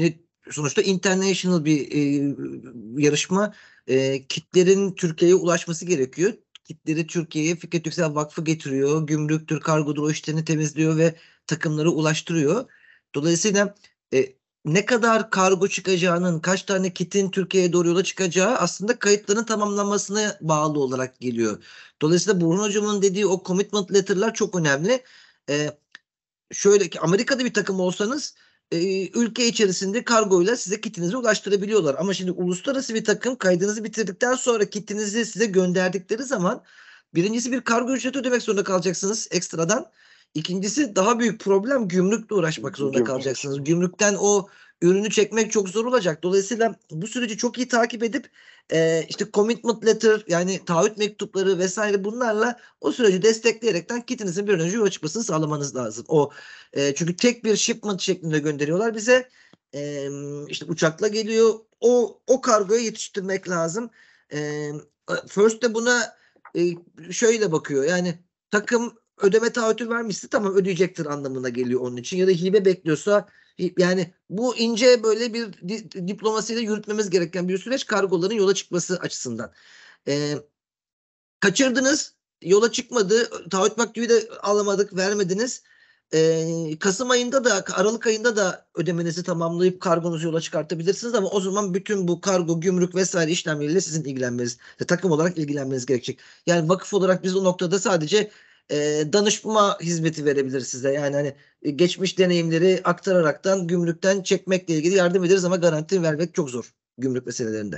sonuçta international bir yarışma. Kitlerin Türkiye'ye ulaşması gerekiyor. Kitleri Türkiye'ye Fikret Yüksel Vakfı getiriyor. Gümrüktür, kargodur o işlerini temizliyor ve takımları ulaştırıyor. Dolayısıyla e, ne kadar kargo çıkacağının, kaç tane kitin Türkiye'ye doğru yola çıkacağı aslında kayıtların tamamlanmasına bağlı olarak geliyor. Dolayısıyla Burhan Hocam'ın dediği o commitment letter'lar çok önemli. E, Şöyle ki Amerika'da bir takım olsanız ülke içerisinde kargoyla size kitinizi ulaştırabiliyorlar. Ama şimdi uluslararası bir takım kaydınızı bitirdikten sonra kitinizi size gönderdikleri zaman birincisi bir kargo ücreti ödemek zorunda kalacaksınız ekstradan. İkincisi daha büyük problem gümrükle uğraşmak zorunda kalacaksınız. Gümrükten o ürünü çekmek çok zor olacak. Dolayısıyla bu süreci çok iyi takip edip işte commitment letter yani taahhüt mektupları vesaire bunlarla o süreci destekleyerekten kitinizin bir an önce yola çıkmasını sağlamanız lazım. Çünkü tek bir shipment şeklinde gönderiyorlar bize. İşte uçakla geliyor. O kargoyu yetiştirmek lazım. E, First de buna şöyle bakıyor. Yani takım ödeme taahhütü vermişse tamam ödeyecektir anlamına geliyor onun için. Ya da hibe bekliyorsa yani bu ince böyle bir diplomasiyle yürütmemiz gereken bir süreç kargoların yola çıkması açısından. E, Kaçırdınız. Yola çıkmadı. Taahhüt maktubu de alamadık, vermediniz. Kasım ayında da Aralık ayında da ödemenizi tamamlayıp kargonuzu yola çıkartabilirsiniz ama o zaman bütün bu kargo, gümrük vesaire işlemleriyle sizin ilgilenmeniz, takım olarak ilgilenmeniz gerekecek. Yani vakıf olarak biz o noktada sadece danışma hizmeti verebiliriz size. Yani hani geçmiş deneyimleri aktararaktan gümrükten çekmekle ilgili yardım ederiz ama garanti vermek çok zor gümrük meselelerinde.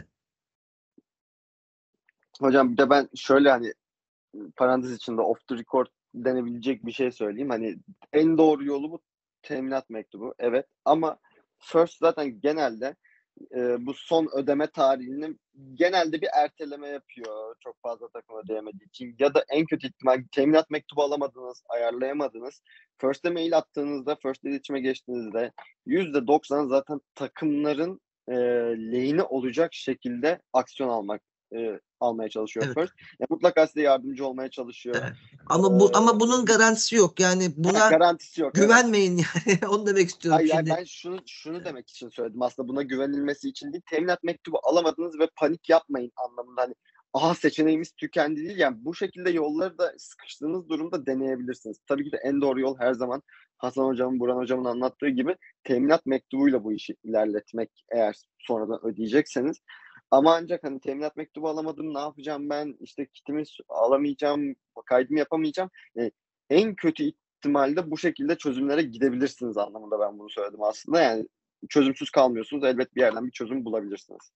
Hocam bir de ben şöyle hani parantez içinde off the record denebilecek bir şey söyleyeyim. Hani en doğru yolu bu teminat mektubu. Evet ama first zaten genelde bu son ödeme tarihini genelde bir erteleme yapıyor. Çok fazla takım ödeyemediği için. Ya da en kötü ihtimal teminat mektubu alamadınız, ayarlayamadınız. First'e mail attığınızda, first iletişime geçtiğinizde %90 zaten takımların lehine olacak şekilde aksiyon almaya çalışıyor Evet. first. Ya mutlaka size yardımcı olmaya çalışıyor. Evet. Ama bunun garantisi yok. Yani buna Garantisi yok. Evet. güvenmeyin yani. Onu demek istiyorum Hayır, yani şimdi. ben şunu demek için söyledim. Aslında buna güvenilmesi için değil. Teminat mektubu alamadınız ve panik yapmayın anlamında. Hani aha seçeneğimiz tükendi değil. Yani bu şekilde yolları da sıkıştığınız durumda deneyebilirsiniz. Tabii ki de en doğru yol her zaman Hasan Hocam'ın, Burhan Hocam'ın anlattığı gibi teminat mektubuyla bu işi ilerletmek eğer sonradan ödeyecekseniz. Ama ancak hani teminat mektubu alamadım ne yapacağım ben işte kitimi alamayacağım, kaydımı yapamayacağım. En kötü ihtimalle bu şekilde çözümlere gidebilirsiniz anlamında ben bunu söyledim aslında. Yani çözümsüz kalmıyorsunuz. Elbet bir yerden bir çözüm bulabilirsiniz.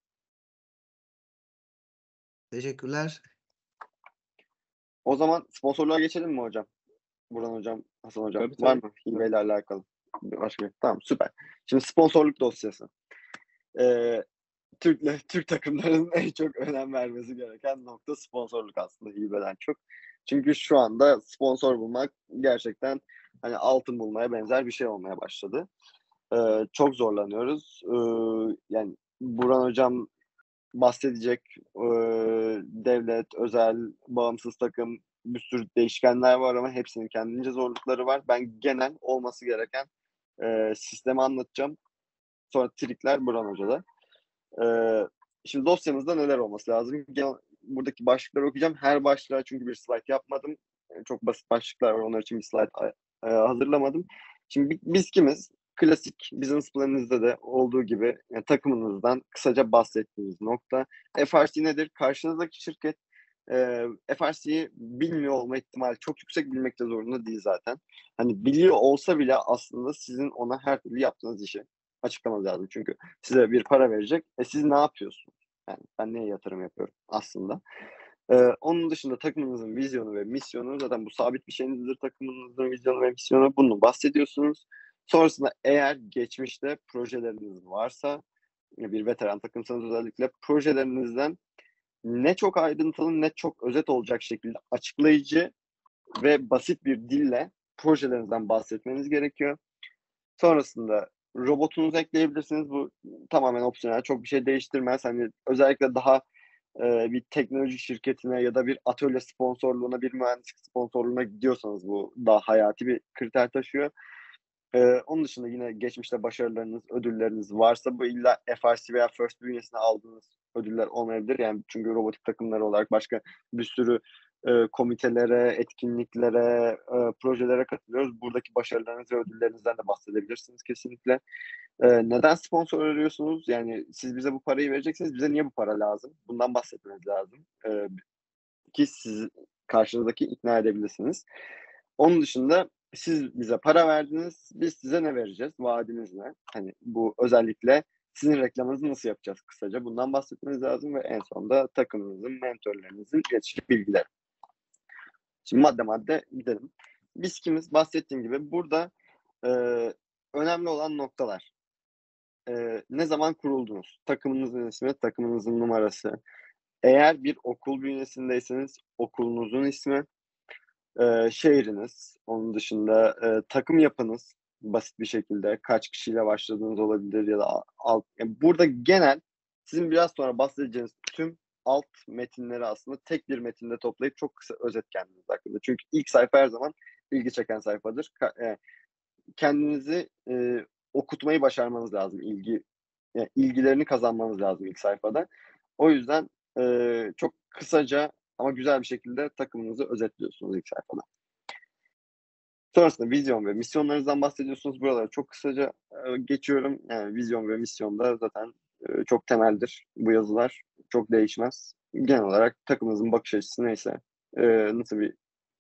Teşekkürler. O zaman sponsorluğa geçelim mi hocam? Burhan hocam, Hasan hocam. Tabii, Var tabii. mı? Hibeyle alakalı. Başka bir. Tamam süper. Şimdi sponsorluk dosyası. Türk takımlarının en çok önem vermesi gereken nokta sponsorluk aslında hibeden çok. Çünkü şu anda sponsor bulmak gerçekten hani altın bulmaya benzer bir şey olmaya başladı. Çok zorlanıyoruz. Yani Burhan hocam bahsedecek devlet, özel, bağımsız takım bir sürü değişkenler var ama hepsinin kendince zorlukları var. Ben genel olması gereken sistemi anlatacağım. Sonra trikler Burhan Hoca'da. Şimdi dosyamızda neler olması lazım? Buradaki başlıkları okuyacağım. Her başlığa çünkü bir slide yapmadım. Çok basit başlıklar var. Onlar için bir slide hazırlamadım. Şimdi biz kimiz? Klasik business planınızda da olduğu gibi yani takımınızdan kısaca bahsettiğiniz nokta. FRC nedir? Karşınızdaki şirket FRC'yi bilmiyor olma ihtimali çok yüksek, bilmek de zorunda değil zaten. Hani biliyor olsa bile aslında sizin ona her türlü yaptığınız işi açıklamanız lazım. Çünkü size bir para verecek. Siz ne yapıyorsunuz? Yani ben neye yatırım yapıyorum aslında? Onun dışında takımınızın vizyonu ve misyonu zaten bu sabit bir şeyinizdir. Takımınızın vizyonu ve misyonu bunu bahsediyorsunuz. Sonrasında eğer geçmişte projeleriniz varsa bir veteran takımsanız özellikle projelerinizden ne çok ayrıntılı ne çok özet olacak şekilde açıklayıcı ve basit bir dille projelerinizden bahsetmeniz gerekiyor. Sonrasında robotunuzu ekleyebilirsiniz. Bu tamamen opsiyonel. Çok bir şey değiştirmez. Hani özellikle daha bir teknoloji şirketine ya da bir atölye sponsorluğuna, bir mühendislik sponsorluğuna gidiyorsanız bu daha hayati bir kriter taşıyor. Onun dışında yine geçmişte başarılarınız, ödülleriniz varsa bu illa FRC veya FIRST bünyesinde aldığınız ödüller olmayabilir. Yani çünkü robotik takımları olarak başka bir sürü komitelere, etkinliklere, projelere katılıyoruz. Buradaki başarılarınız ve ödüllerinizden de bahsedebilirsiniz kesinlikle. Neden sponsor arıyorsunuz? Yani siz bize bu parayı vereceksiniz. Bize niye bu para lazım? Bundan bahsetmeniz lazım. Ki siz karşınızdaki ikna edebilirsiniz. Onun dışında siz bize para verdiniz, biz size ne vereceğiz? Vaadiniz ne? Hani bu özellikle sizin reklamınızı nasıl yapacağız kısaca? Bundan bahsetmeniz lazım ve en sonunda takımınızın, mentorlarınızın iletişim bilgileri. Şimdi madde madde gidelim. Biz kimiz? Bahsettiğim gibi burada önemli olan noktalar. Ne zaman kuruldunuz? Takımınızın ismi, takımınızın numarası. Eğer bir okul bünyesindeyseniz okulunuzun ismi, şehriniz, onun dışında takım yapınız basit bir şekilde kaç kişiyle başladığınız olabilir ya da yani burada genel sizin biraz sonra bahsedeceğiniz tüm alt metinleri aslında tek bir metinde toplayıp çok kısa özet kendiniz hakkında. Çünkü ilk sayfa her zaman ilgi çeken sayfadır. Kendinizi okutmayı başarmanız lazım. Yani ilgilerini kazanmanız lazım ilk sayfada. O yüzden çok kısaca ama güzel bir şekilde takımınızı özetliyorsunuz ilk sayfada. Sonrasında vizyon ve misyonlarınızdan bahsediyorsunuz. Buraları çok kısaca geçiyorum. Yani vizyon ve misyonda zaten çok temeldir bu yazılar. Çok değişmez. Genel olarak takımınızın bakış açısı neyse, nasıl bir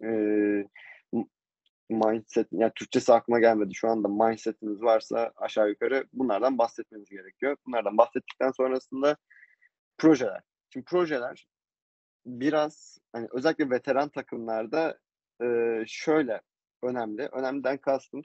mindset, yani Türkçesi aklıma gelmedi şu anda, mindsetiniz varsa aşağı yukarı bunlardan bahsetmeniz gerekiyor. Bunlardan bahsettikten sonrasında projeler. Şimdi projeler biraz hani özellikle veteran takımlarda şöyle önemli. Önemliden kastım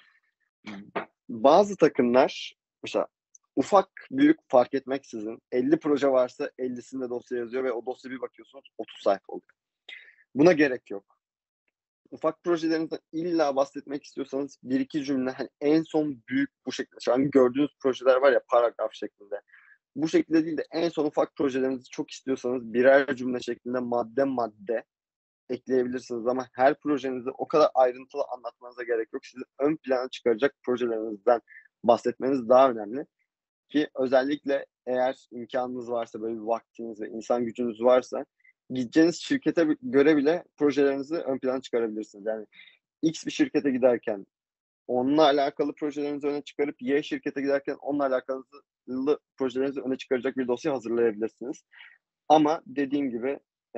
bazı takımlar mesela ufak büyük fark etmeksizin 50 proje varsa 50'sinde dosya yazıyor ve o dosya bir bakıyorsunuz 30 sayfa oluyor. Buna gerek yok. Ufak projelerinizden illa bahsetmek istiyorsanız bir iki cümle hani en son büyük bu şekilde. Şu an gördüğünüz projeler var ya paragraf şeklinde. Bu şekilde değil de en son ufak projelerinizi çok istiyorsanız birer cümle şeklinde madde madde ekleyebilirsiniz ama her projenizi o kadar ayrıntılı anlatmanıza gerek yok. Sizi ön plana çıkaracak projelerinizden bahsetmeniz daha önemli. Ki özellikle eğer imkanınız varsa, böyle bir vaktiniz ve insan gücünüz varsa gideceğiniz şirkete göre bile projelerinizi ön plana çıkarabilirsiniz. Yani X bir şirkete giderken onunla alakalı projelerinizi öne çıkarıp Y şirkete giderken onunla alakalı projelerinizi öne çıkaracak bir dosya hazırlayabilirsiniz. Ama dediğim gibi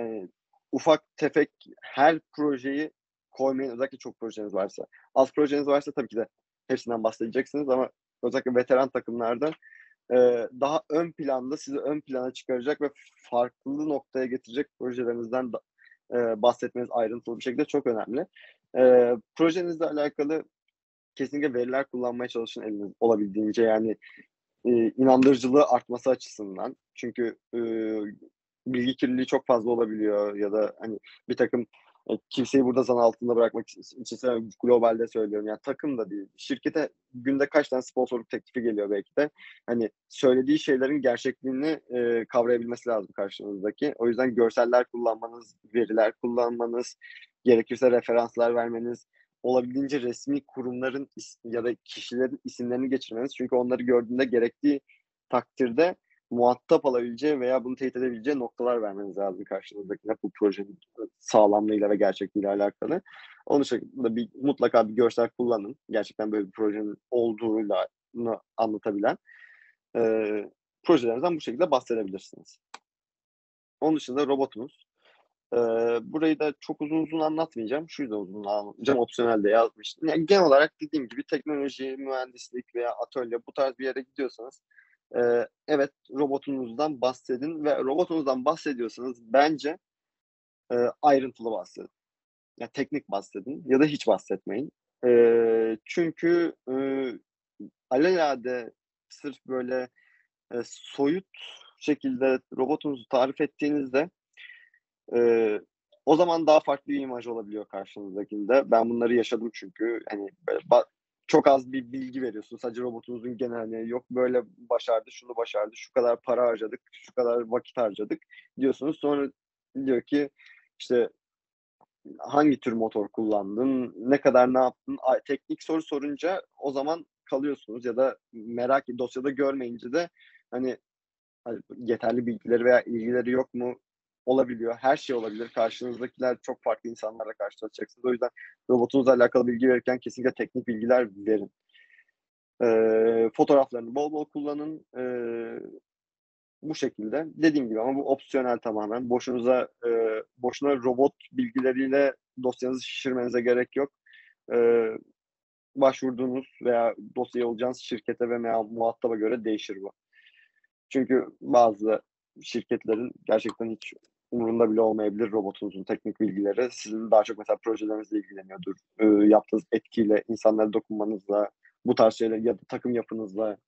ufak tefek her projeyi koymayın. Özellikle çok projeniz varsa. Az projeniz varsa tabii ki de hepsinden bahsedeceksiniz ama özellikle veteran takımlarda daha ön planda sizi ön plana çıkaracak ve farklı noktaya getirecek projelerinizden bahsetmeniz ayrıntılı bir şekilde çok önemli. Projenizle alakalı kesinlikle veriler kullanmaya çalışın eliniz olabildiğince, yani inandırıcılığı artması açısından. Çünkü bilgi kirliliği çok fazla olabiliyor ya da hani bir takım kimseyi burada zan altında bırakmak için globalde söylüyorum. Yani takım da değil. Şirkete günde kaç tane sponsorluk teklifi geliyor belki de. Hani söylediği şeylerin gerçekliğini kavrayabilmesi lazım karşınızdaki. O yüzden görseller kullanmanız, veriler kullanmanız, gerekirse referanslar vermeniz, olabildiğince resmi kurumların ya da kişilerin isimlerini geçirmeniz. Çünkü onları gördüğünde gerektiği takdirde muhatap alabileceği veya bunu teyit edebileceği noktalar vermeniz lazım karşınızdakine bu projenin sağlamlığıyla ve gerçekliğiyle alakalı. Onun dışında mutlaka bir görsel kullanın. Gerçekten böyle bir projenin olduğuyla anlatabilen projelerinizden bu şekilde bahsedebilirsiniz. Onun dışında robotunuz. Burayı da çok uzun anlatmayacağım. Şu yüzden uzun anlatmayacağım. Opsiyonelde yazmıştım. Yani genel olarak dediğim gibi teknoloji, mühendislik veya atölye bu tarz bir yere gidiyorsanız evet robotunuzdan bahsedin ve robotunuzdan bahsediyorsanız bence ayrıntılı bahsedin. Yani teknik bahsedin ya da hiç bahsetmeyin. Çünkü alelade sırf böyle soyut şekilde robotunuzu tarif ettiğinizde o zaman daha farklı bir imaj olabiliyor karşınızdakinde. Ben bunları yaşadım çünkü. Hani böyle çok az bir bilgi veriyorsun. Sadece robotunuzun genelini, yok böyle başardı, şunu başardı, şu kadar para harcadık, şu kadar vakit harcadık diyorsunuz. Sonra diyor ki işte hangi tür motor kullandın, ne kadar ne yaptın, teknik soru sorunca o zaman kalıyorsunuz ya da dosyada görmeyince de hani yeterli bilgileri veya ilgileri yok mu olabiliyor. Her şey olabilir. Karşınızdakiler çok farklı insanlarla karşılaşacaksınız. O yüzden robotunuzla alakalı bilgi verirken kesinlikle teknik bilgiler verin. Fotoğraflarını bol bol kullanın. Bu şekilde. Dediğim gibi ama bu opsiyonel tamamen. Boşuna robot bilgileriyle dosyanızı şişirmenize gerek yok. Başvurduğunuz veya dosyayı olacağınız şirkete veya muhataba göre değişir bu. Çünkü bazı şirketlerin gerçekten hiç umurunda bile olmayabilir robotunuzun teknik bilgileri. Sizin daha çok mesela projelerinizle ilgileniyordur. Yaptığınız etkiyle, insanlara dokunmanızla, bu tarz şeyler ya da takım yapınızla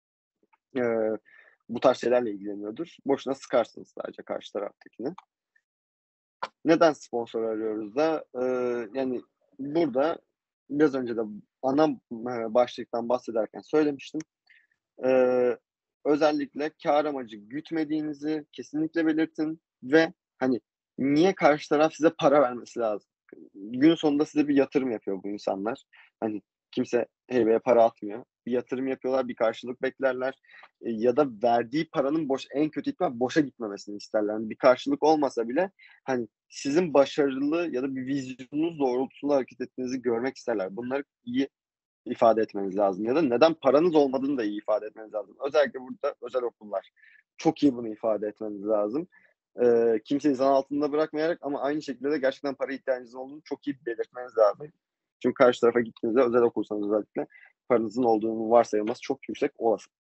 bu tarz şeylerle ilgileniyordur. Boşuna sıkarsınız sadece karşı taraftakini. Neden sponsor arıyoruz da? Yani burada biraz önce de ana başlıktan bahsederken söylemiştim. Özellikle kar amacı gütmediğinizi kesinlikle belirtin ve hani niye karşı taraf size para vermesi lazım? Gün sonunda size bir yatırım yapıyor bu insanlar. Hani kimse heybeye para atmıyor. Bir yatırım yapıyorlar, bir karşılık beklerler. Ya da verdiği paranın en kötü ihtimal boşa gitmemesini isterler. Yani bir karşılık olmasa bile hani sizin başarılı ya da bir vizyonunuz doğrultusunda hareket ettiğinizi görmek isterler. Bunları iyi ifade etmeniz lazım. Ya da neden paranız olmadığını da iyi ifade etmeniz lazım. Özellikle burada özel okullar. Çok iyi bunu ifade etmeniz lazım. Kimseyi zan altında bırakmayarak ama aynı şekilde de gerçekten para ihtiyacınız olduğunu çok iyi belirtmeniz lazım. Çünkü karşı tarafa gittiğinizde özel okulsanız özellikle paranızın olduğunu varsayılması çok yüksek olasılık.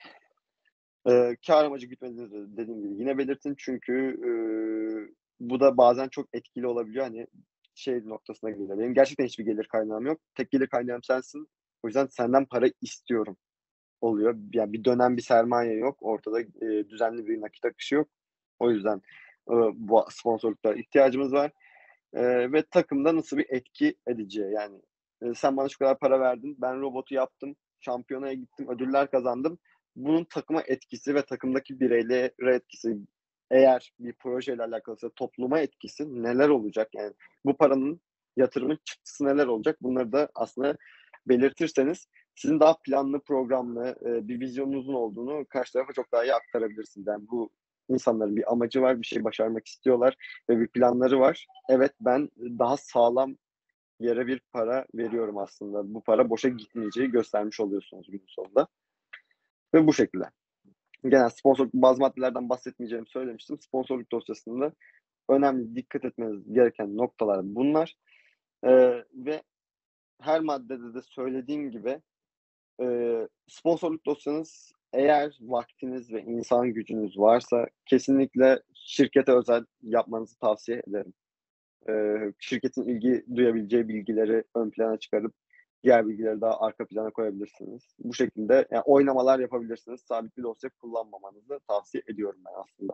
Kar amacı gütmediğinizi dediğim gibi yine belirtin. Çünkü bu da bazen çok etkili olabiliyor. Hani noktasına geliyor. Benim gerçekten hiçbir gelir kaynağım yok. Tek gelir kaynağım sensin. O yüzden senden para istiyorum oluyor. Yani bir dönem bir sermaye yok. Ortada düzenli bir nakit akışı yok. O yüzden bu sponsorluklara ihtiyacımız var. Ve takımda nasıl bir etki edeceği. Yani sen bana şu kadar para verdin. Ben robotu yaptım. Şampiyonaya gittim. Ödüller kazandım. Bunun takıma etkisi ve takımdaki bireylere etkisi, eğer bir projeyle alakalısa topluma etkisi neler olacak? Yani bu paranın yatırımın çıktısı neler olacak? Bunları da aslında belirtirseniz sizin daha planlı, programlı bir vizyonunuzun olduğunu karşı tarafa çok daha iyi aktarabilirsiniz. Yani bu insanların bir amacı var, bir şey başarmak istiyorlar ve bir planları var. Evet, ben daha sağlam yere bir para veriyorum aslında. Bu para boşa gitmeyeceği göstermiş oluyorsunuz günün sonunda. Ve bu şekilde. Genel sponsorluk bazı maddelerden bahsetmeyeceğimi söylemiştim. Sponsorluk dosyasında önemli dikkat etmeniz gereken noktalar bunlar. Ve her maddede de söylediğim gibi sponsorluk dosyanız eğer vaktiniz ve insan gücünüz varsa kesinlikle şirkete özel yapmanızı tavsiye ederim. Şirketin ilgi duyabileceği bilgileri ön plana çıkarıp diğer bilgileri daha arka plana koyabilirsiniz. Bu şekilde yani oynamalar yapabilirsiniz. Sabit bir dosya kullanmamanızı tavsiye ediyorum ben aslında.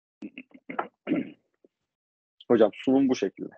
Hocam sunum bu şekilde.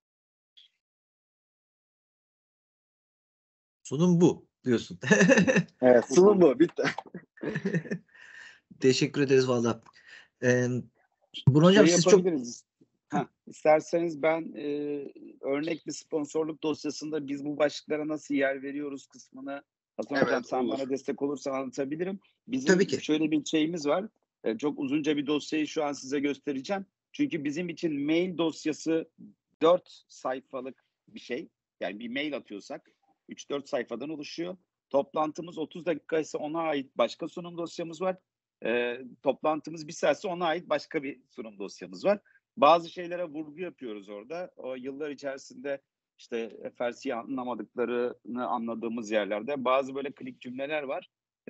Sunum bu diyorsun. Evet, sunum bu. Bitti. Teşekkür ederiz valla. Bunu hocam siz çok... yapabiliriz. İsterseniz ben örnek bir sponsorluk dosyasında biz bu başlıklara nasıl yer veriyoruz kısmını Hasan Hocam sen bana destek olursan anlatabilirim. Bizim Tabii ki. şöyle bir şeyimiz var. Çok uzunca bir dosyayı şu an size göstereceğim. Çünkü bizim için mail dosyası 4 sayfalık bir şey. Yani bir mail atıyorsak 3-4 sayfadan oluşuyor. Toplantımız 30 dakika ise ona ait başka sunum dosyamız var. Toplantımız 1 saatse ona ait başka bir sunum dosyamız var. Bazı şeylere vurgu yapıyoruz orada. O yıllar içerisinde işte FRC'yi anlamadıklarını anladığımız yerlerde bazı böyle klik cümleler var.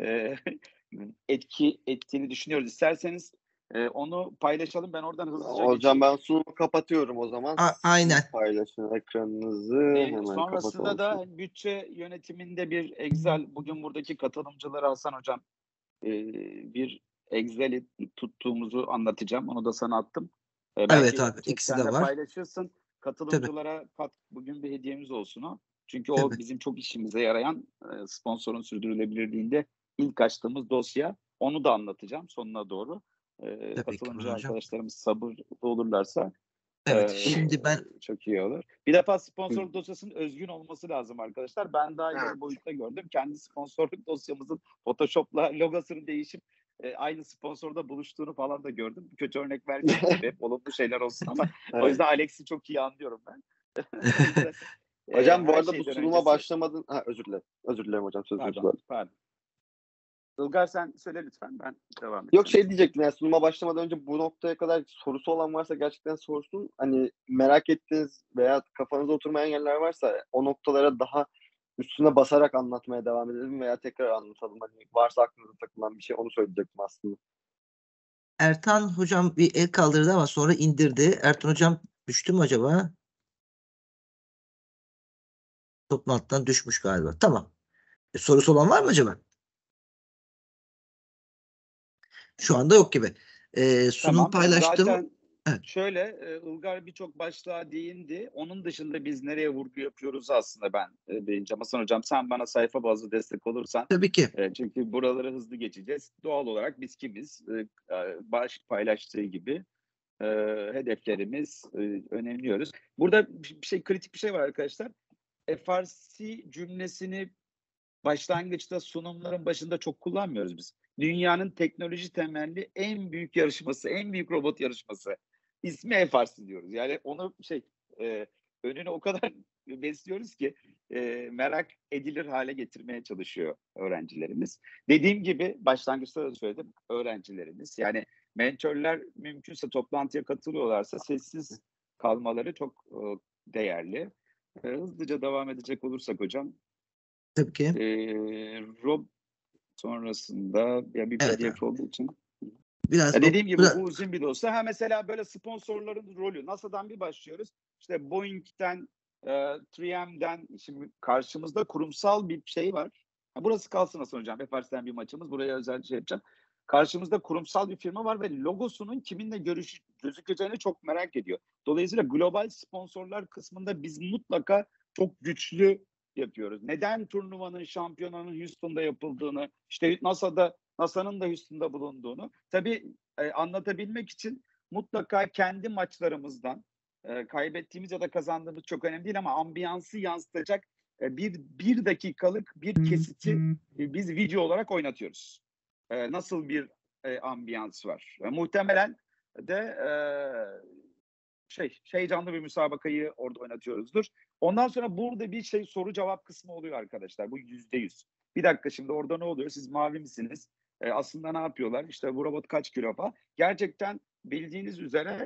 Ettiğini düşünüyoruz. İsterseniz onu paylaşalım. Ben oradan hızlıca Hocam geçeyim. ben sunumu kapatıyorum o zaman. Aynen. Paylaşın ekranınızı. Hemen Sonrasında kapatalım. da bütçe yönetiminde bir Excel, bugün buradaki katılımcılara Hasan Hocam bir Excel'i tuttuğumuzu anlatacağım. Onu da sana attım. Evet Belki abi, ikisi de chatten de var. paylaşırsın. Katılımcılara bugün bir hediyemiz olsun o. Çünkü o Tabii. bizim çok işimize yarayan sponsorun sürdürülebilirliğinde ilk açtığımız dosya. Onu da anlatacağım sonuna doğru. Tabii ki Katılımcı hocam. arkadaşlarımız sabırlı olurlarsa Evet, Ee, şimdi ben çok iyi olur. Bir defa sponsorluk dosyasının özgün olması lazım arkadaşlar. Ben daha Evet. ileri boyutta gördüm. Kendi sponsorluk dosyamızın Photoshop'la logosunun değişip aynı sponsorda buluştuğunu falan da gördüm. Kötü örnek vermeyeyim tabii. Hep olumlu şeyler olsun ama o Evet. yüzden Alex'i çok iyi anlıyorum ben. O yüzden, Hocam bu her arada bu şeyden sunuma öncesi... başlamadan... Özür dilerim. Özür dilerim hocam, sözünüzü böldüm. Pardon. Ilgar sen söyle lütfen, ben devam Yok, edeceğim. diyecektim, yani sunuma başlamadan önce bu noktaya kadar sorusu olan varsa gerçekten sorsun. Hani merak ettiğiniz veya kafanıza oturmayan yerler varsa o noktalara daha üstüne basarak anlatmaya devam edelim veya tekrar anlatalım. Hani varsa aklınıza takılan bir şey, onu söyleyecektim aslında. Ertan hocam bir el kaldırdı ama sonra indirdi. Ertan hocam düştü mü acaba? Toplantıdan düşmüş galiba. Tamam. Sorusu olan var mı acaba? Şu anda yok gibi. Sunum Tamam. paylaştım. Zaten Evet. şöyle Ilgar birçok başlığa değindi. Onun dışında biz nereye vurgu yapıyoruz aslında ben değineceğim. Hasan Hocam sen bana sayfa bazlı destek olursan. Tabii ki. Çünkü buraları hızlı geçeceğiz. Doğal olarak biz kimiz? Başlık paylaştığı gibi hedeflerimiz önemliyoruz. Burada kritik bir şey var arkadaşlar. FRC cümlesini başlangıçta sunumların başında çok kullanmıyoruz biz. Dünyanın teknoloji temelli en büyük yarışması, en büyük robot yarışması. İsmi FRC diyoruz. Yani onu önünü o kadar besliyoruz ki merak edilir hale getirmeye çalışıyor öğrencilerimiz. Dediğim gibi başlangıçta da söyledim, öğrencilerimiz. Yani mentörler mümkünse toplantıya katılıyorlarsa sessiz kalmaları çok değerli. Hızlıca devam edecek olursak hocam. Tabii ki. Rob sonrasında ya bir Evet, PDF abi. olduğu için. Biraz Dediğim gibi bu uzun bir dosya. Mesela böyle sponsorların rolü. NASA'dan bir başlıyoruz. İşte Boeing'den, 3M'den, şimdi karşımızda kurumsal bir şey var. Burası kalsın aslında hocam. FRC'den bir maçımız. Buraya özel şey yapacağım. Karşımızda kurumsal bir firma var ve logosunun kiminle gözükeceğini çok merak ediyor. Dolayısıyla global sponsorlar kısmında biz mutlaka çok güçlü yapıyoruz. Neden turnuvanın, şampiyonanın Houston'da yapıldığını, işte NASA'nın da Houston'da bulunduğunu tabii anlatabilmek için mutlaka kendi maçlarımızdan kaybettiğimiz ya da kazandığımız çok önemli değil ama ambiyansı yansıtacak bir dakikalık bir kesiti biz video olarak oynatıyoruz. Nasıl bir ambiyans var? Muhtemelen de heyecanlı bir müsabakayı orada oynatıyoruzdur. Ondan sonra burada bir soru cevap kısmı oluyor arkadaşlar. Bu %100. Bir dakika, şimdi orada ne oluyor? Siz mavi misiniz? Aslında ne yapıyorlar? İşte bu robot kaç kilo falan. Gerçekten bildiğiniz üzere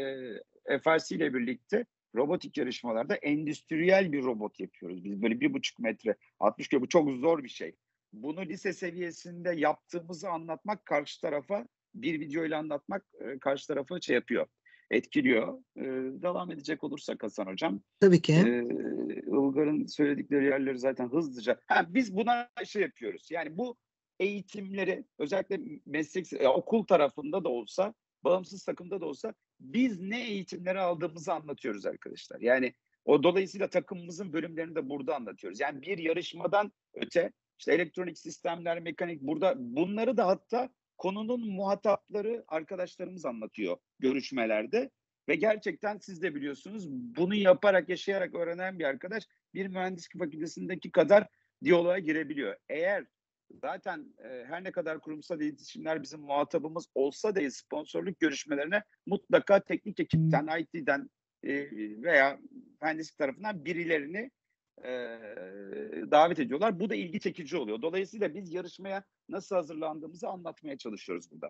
FRC ile birlikte robotik yarışmalarda endüstriyel bir robot yapıyoruz. Biz böyle 1,5 metre, 60 kilo, bu çok zor bir şey. Bunu lise seviyesinde yaptığımızı anlatmak karşı tarafa, bir videoyla anlatmak karşı tarafa yapıyor, etkiliyor. Devam edecek olursak Hasan Hocam. Tabii ki. Ilgar'ın söyledikleri yerleri zaten hızlıca. Biz buna yapıyoruz. Yani bu eğitimleri özellikle meslek, okul tarafında da olsa, bağımsız takımda da olsa biz ne eğitimleri aldığımızı anlatıyoruz arkadaşlar. Yani dolayısıyla takımımızın bölümlerini de burada anlatıyoruz. Yani bir yarışmadan öte işte elektronik sistemler, mekanik, burada bunları da hatta konunun muhatapları arkadaşlarımız anlatıyor görüşmelerde. Ve gerçekten siz de biliyorsunuz, bunu yaparak, yaşayarak öğrenen bir arkadaş bir mühendislik fakültesindeki kadar diyaloğa girebiliyor. Eğer zaten her ne kadar kurumsal iletişimler bizim muhatabımız olsa da sponsorluk görüşmelerine mutlaka teknik ekipten, IT'den veya mühendislik tarafından birilerini davet ediyorlar. Bu da ilgi çekici oluyor. Dolayısıyla biz yarışmaya nasıl hazırlandığımızı anlatmaya çalışıyoruz burada.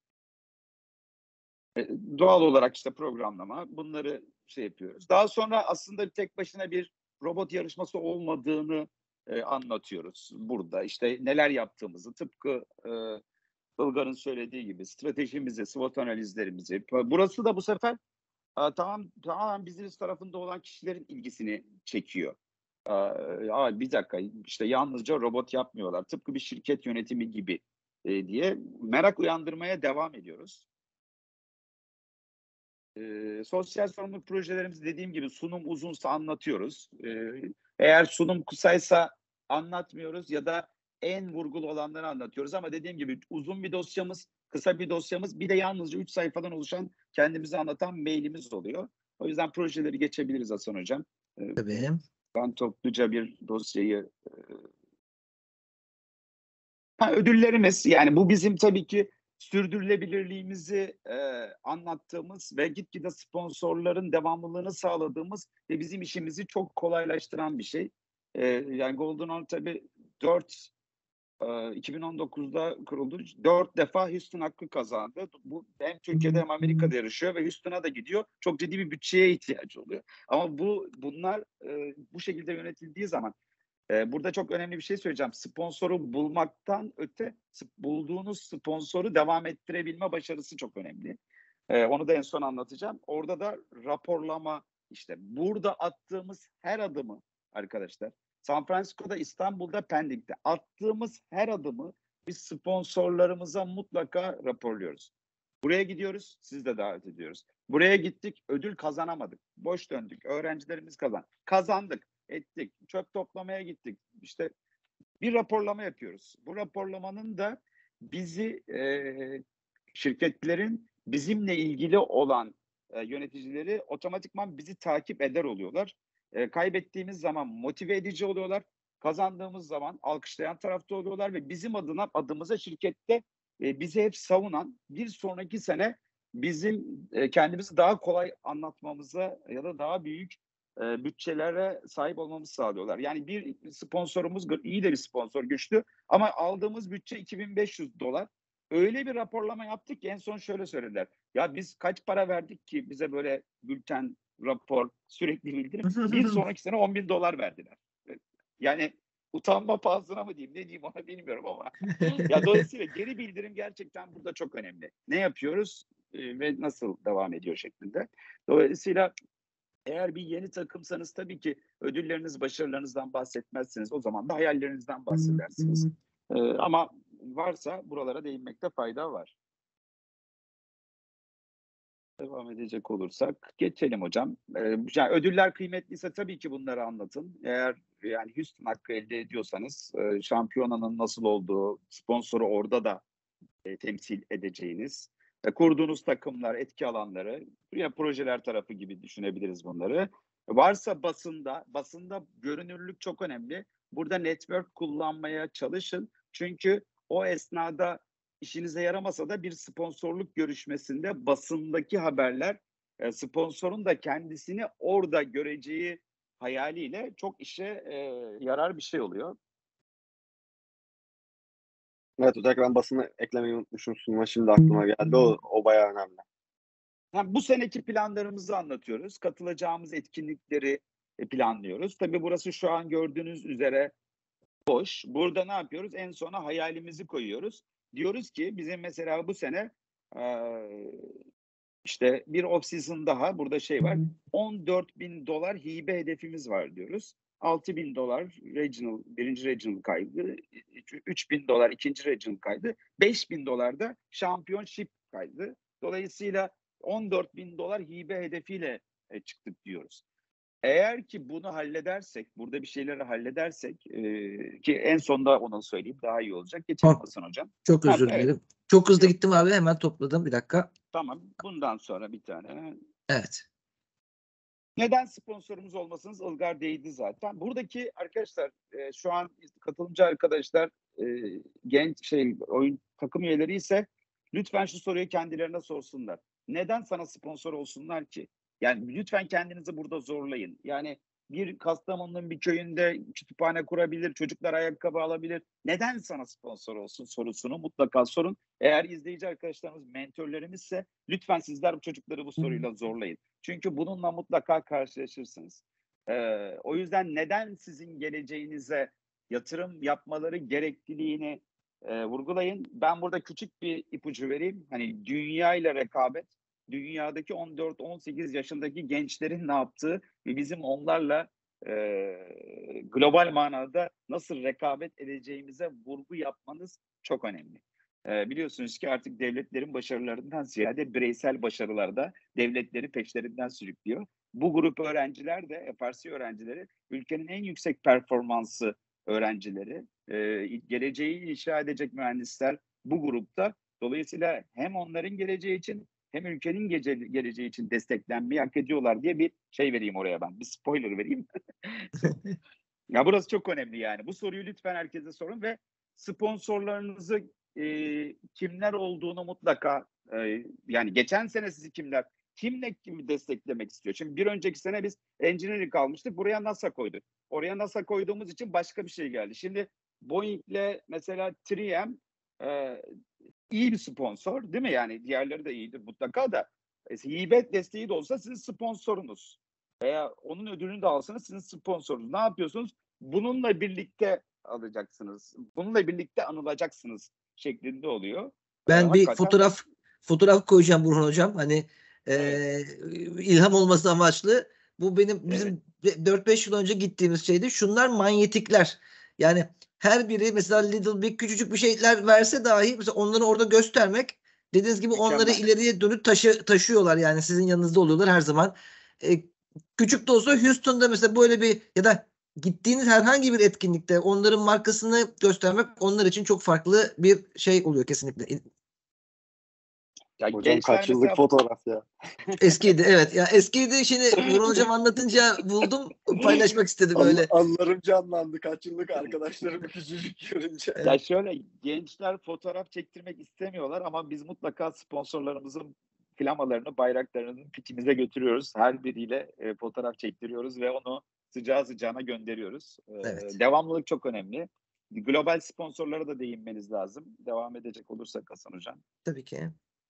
Doğal olarak işte programlama, bunları yapıyoruz. Daha sonra aslında tek başına bir robot yarışması olmadığını anlatıyoruz burada. İşte neler yaptığımızı, tıpkı Ilgar'ın söylediği gibi stratejimizi, SWOT analizlerimizi. Burası da bu sefer tamamen business tarafında olan kişilerin ilgisini çekiyor. Bir dakika, işte yalnızca robot yapmıyorlar. Tıpkı bir şirket yönetimi gibi diye merak uyandırmaya devam ediyoruz. Sosyal sorumluluk projelerimiz, dediğim gibi sunum uzunsa anlatıyoruz. Eğer sunum kısaysa anlatmıyoruz ya da en vurgulu olanları anlatıyoruz. Ama dediğim gibi uzun bir dosyamız, kısa bir dosyamız, bir de yalnızca 3 sayfadan oluşan kendimizi anlatan mailimiz oluyor. O yüzden projeleri geçebiliriz Hasan Hocam. Tabii. Ben topluca bir dosyayı ödüllerimiz, yani bu bizim tabii ki sürdürülebilirliğimizi anlattığımız ve gitgide sponsorların devamlılığını sağladığımız ve bizim işimizi çok kolaylaştıran bir şey. Yani Golden Horn tabii 2019'da kuruldu. 4 defa Houston hakkı kazandı. Bu hem Türkiye'de hem Amerika'da yarışıyor ve Houston'a da gidiyor. Çok ciddi bir bütçeye ihtiyacı oluyor. Ama bunlar bu şekilde yönetildiği zaman burada çok önemli bir şey söyleyeceğim. Sponsoru bulmaktan öte bulduğunuz sponsoru devam ettirebilme başarısı çok önemli. Onu da en son anlatacağım. Orada da raporlama, işte burada attığımız her adımı arkadaşlar, San Francisco'da, İstanbul'da, Pendik'te attığımız her adımı biz sponsorlarımıza mutlaka raporluyoruz. Buraya gidiyoruz, siz de davet ediyoruz. Buraya gittik, ödül kazanamadık. Boş döndük, öğrencilerimiz kazandık, ettik, çöp toplamaya gittik. İşte bir raporlama yapıyoruz. Bu raporlamanın da bizi şirketlerin bizimle ilgili olan yöneticileri otomatikman bizi takip eder oluyorlar. Kaybettiğimiz zaman motive edici oluyorlar. Kazandığımız zaman alkışlayan tarafta oluyorlar ve bizim adımıza şirkette bizi hep savunan, bir sonraki sene bizim kendimizi daha kolay anlatmamıza ya da daha büyük bütçelere sahip olmamızı sağlıyorlar. Yani bir sponsorumuz iyi de bir sponsor, güçlü, ama aldığımız bütçe $2.500. Öyle bir raporlama yaptık ki en son şöyle söylediler. Ya biz kaç para verdik ki bize böyle bülten, rapor, sürekli bildirim. Bir sonraki sene $10.000 verdiler. Yani utanma pahasına mı diyeyim, ne diyeyim ona bilmiyorum ama. Ya dolayısıyla geri bildirim gerçekten burada çok önemli. Ne yapıyoruz ve nasıl devam ediyor şeklinde. Dolayısıyla eğer bir yeni takımsanız tabii ki ödülleriniz, başarılarınızdan bahsetmezsiniz. O zaman da hayallerinizden bahsedersiniz. Ama varsa buralara değinmekte fayda var. Devam edecek olursak geçelim hocam. Yani ödüller kıymetliyse tabii ki bunları anlatın. Eğer yani Houston hakkı elde ediyorsanız şampiyonanın nasıl olduğu, sponsoru orada da temsil edeceğiniz, kurduğunuz takımlar, etki alanları, ya projeler tarafı gibi düşünebiliriz bunları. Varsa basında görünürlük çok önemli. Burada network kullanmaya çalışın. Çünkü o esnada işinize yaramasa da bir sponsorluk görüşmesinde basındaki haberler sponsorun da kendisini orada göreceği hayaliyle çok işe yarar bir şey oluyor. Evet, özellikle ben basını eklemeyi unutmuşum, sunuma şimdi aklıma geldi. O bayağı önemli. Yani bu seneki planlarımızı anlatıyoruz. Katılacağımız etkinlikleri planlıyoruz. Tabii burası şu an gördüğünüz üzere boş. Burada ne yapıyoruz? En sona hayalimizi koyuyoruz. Diyoruz ki bizim mesela bu sene işte bir off-season daha, burada şey var. $14.000 hibe hedefimiz var diyoruz. $6.000 regional, birinci regional kaydı. $3.000 ikinci regional kaydı. $5.000 da championship kaydı. Dolayısıyla $14.000 hibe hedefiyle çıktık diyoruz. Eğer ki bunu halledersek, burada bir şeyleri halledersek ki en sonda onu söyleyeyim daha iyi olacak. Geçelim Hasan Hocam. Çok özür Evet. dilerim. Çok hızlı Yok. gittim abi, hemen topladım, bir dakika. Tamam. Bundan sonra bir tane. Evet. Neden sponsorumuz olmasınız? Ilgar değdi zaten. Buradaki arkadaşlar şu an katılımcı arkadaşlar genç oyun takım üyeleri ise lütfen şu soruyu kendilerine sorsunlar. Neden sana sponsor olsunlar ki? Yani lütfen kendinizi burada zorlayın. Yani bir Kastamonu'nun bir köyünde kütüphane kurabilir, çocuklar ayakkabı alabilir. Neden sana sponsor olsun sorusunu mutlaka sorun. Eğer izleyici arkadaşlarımız mentörlerimizse lütfen sizler bu çocukları bu soruyla zorlayın. Çünkü bununla mutlaka karşılaşırsınız. O yüzden neden sizin geleceğinize yatırım yapmaları gerekliliğini vurgulayın. Ben burada küçük bir ipucu vereyim. Hani dünya ile rekabet, dünyadaki 14-18 yaşındaki gençlerin ne yaptığı ve bizim onlarla global manada nasıl rekabet edeceğimize vurgu yapmanız çok önemli. Biliyorsunuz ki artık devletlerin başarılarından ziyade bireysel başarılar da devletleri peşlerinden sürüklüyor. Bu grup öğrenciler de, FRC öğrencileri, ülkenin en yüksek performansı öğrencileri, geleceği inşa edecek mühendisler bu grupta. Dolayısıyla hem onların geleceği için hem ülkenin geleceği için desteklenmeyi hak ediyorlar diye bir şey vereyim oraya ben. Bir spoiler vereyim. Ya burası çok önemli yani. Bu soruyu lütfen herkese sorun ve sponsorlarınızı kimler olduğunu mutlaka yani geçen sene sizi kimle kimi desteklemek istiyor? Şimdi bir önceki sene biz engineering almıştık. Buraya NASA koyduk. Oraya NASA koyduğumuz için başka bir şey geldi. Şimdi Boeing'le mesela 3M iyi bir sponsor değil mi? Yani diğerleri de iyidir mutlaka da. Hibe desteği de olsa sizin sponsorunuz. Veya onun ödülünü de alsanız sizin sponsorunuz. Ne yapıyorsunuz? Bununla birlikte alacaksınız. Bununla birlikte anılacaksınız şeklinde oluyor. Ben bir Hakikaten fotoğraf koyacağım Burhan Hocam. Hani evet. ilham olması amaçlı. Bu bizim Evet. 4-5 yıl önce gittiğimiz şeydi. Şunlar manyetikler. Yani her biri mesela Little Big küçücük bir şeyler verse dahi mesela onları orada göstermek, dediğiniz gibi onları Mükemmel. ileriye dönüp taşıyorlar, yani sizin yanınızda oluyorlar her zaman. E, Küçük de olsa Houston'da mesela böyle bir, ya da gittiğiniz herhangi bir etkinlikte onların markasını göstermek onlar için çok farklı bir şey oluyor kesinlikle. Ya Hocam gençler kaç yıllık mesela fotoğraf ya. Eskiydi, evet. Ya eskiydi. Şimdi Burhan Hocam anlatınca buldum. Paylaşmak istedim öyle. Anılarım canlandı. Kaç yıllık arkadaşlarımı küçücük görünce. ya şöyle gençler fotoğraf çektirmek istemiyorlar ama biz mutlaka sponsorlarımızın flamalarını, bayraklarını pitimize götürüyoruz. Her biriyle fotoğraf çektiriyoruz ve onu sıcağı sıcağına gönderiyoruz. Evet. Devamlılık çok önemli. Global sponsorlara da değinmeniz lazım. Devam edecek olursak Hasan Hocam. Tabii ki.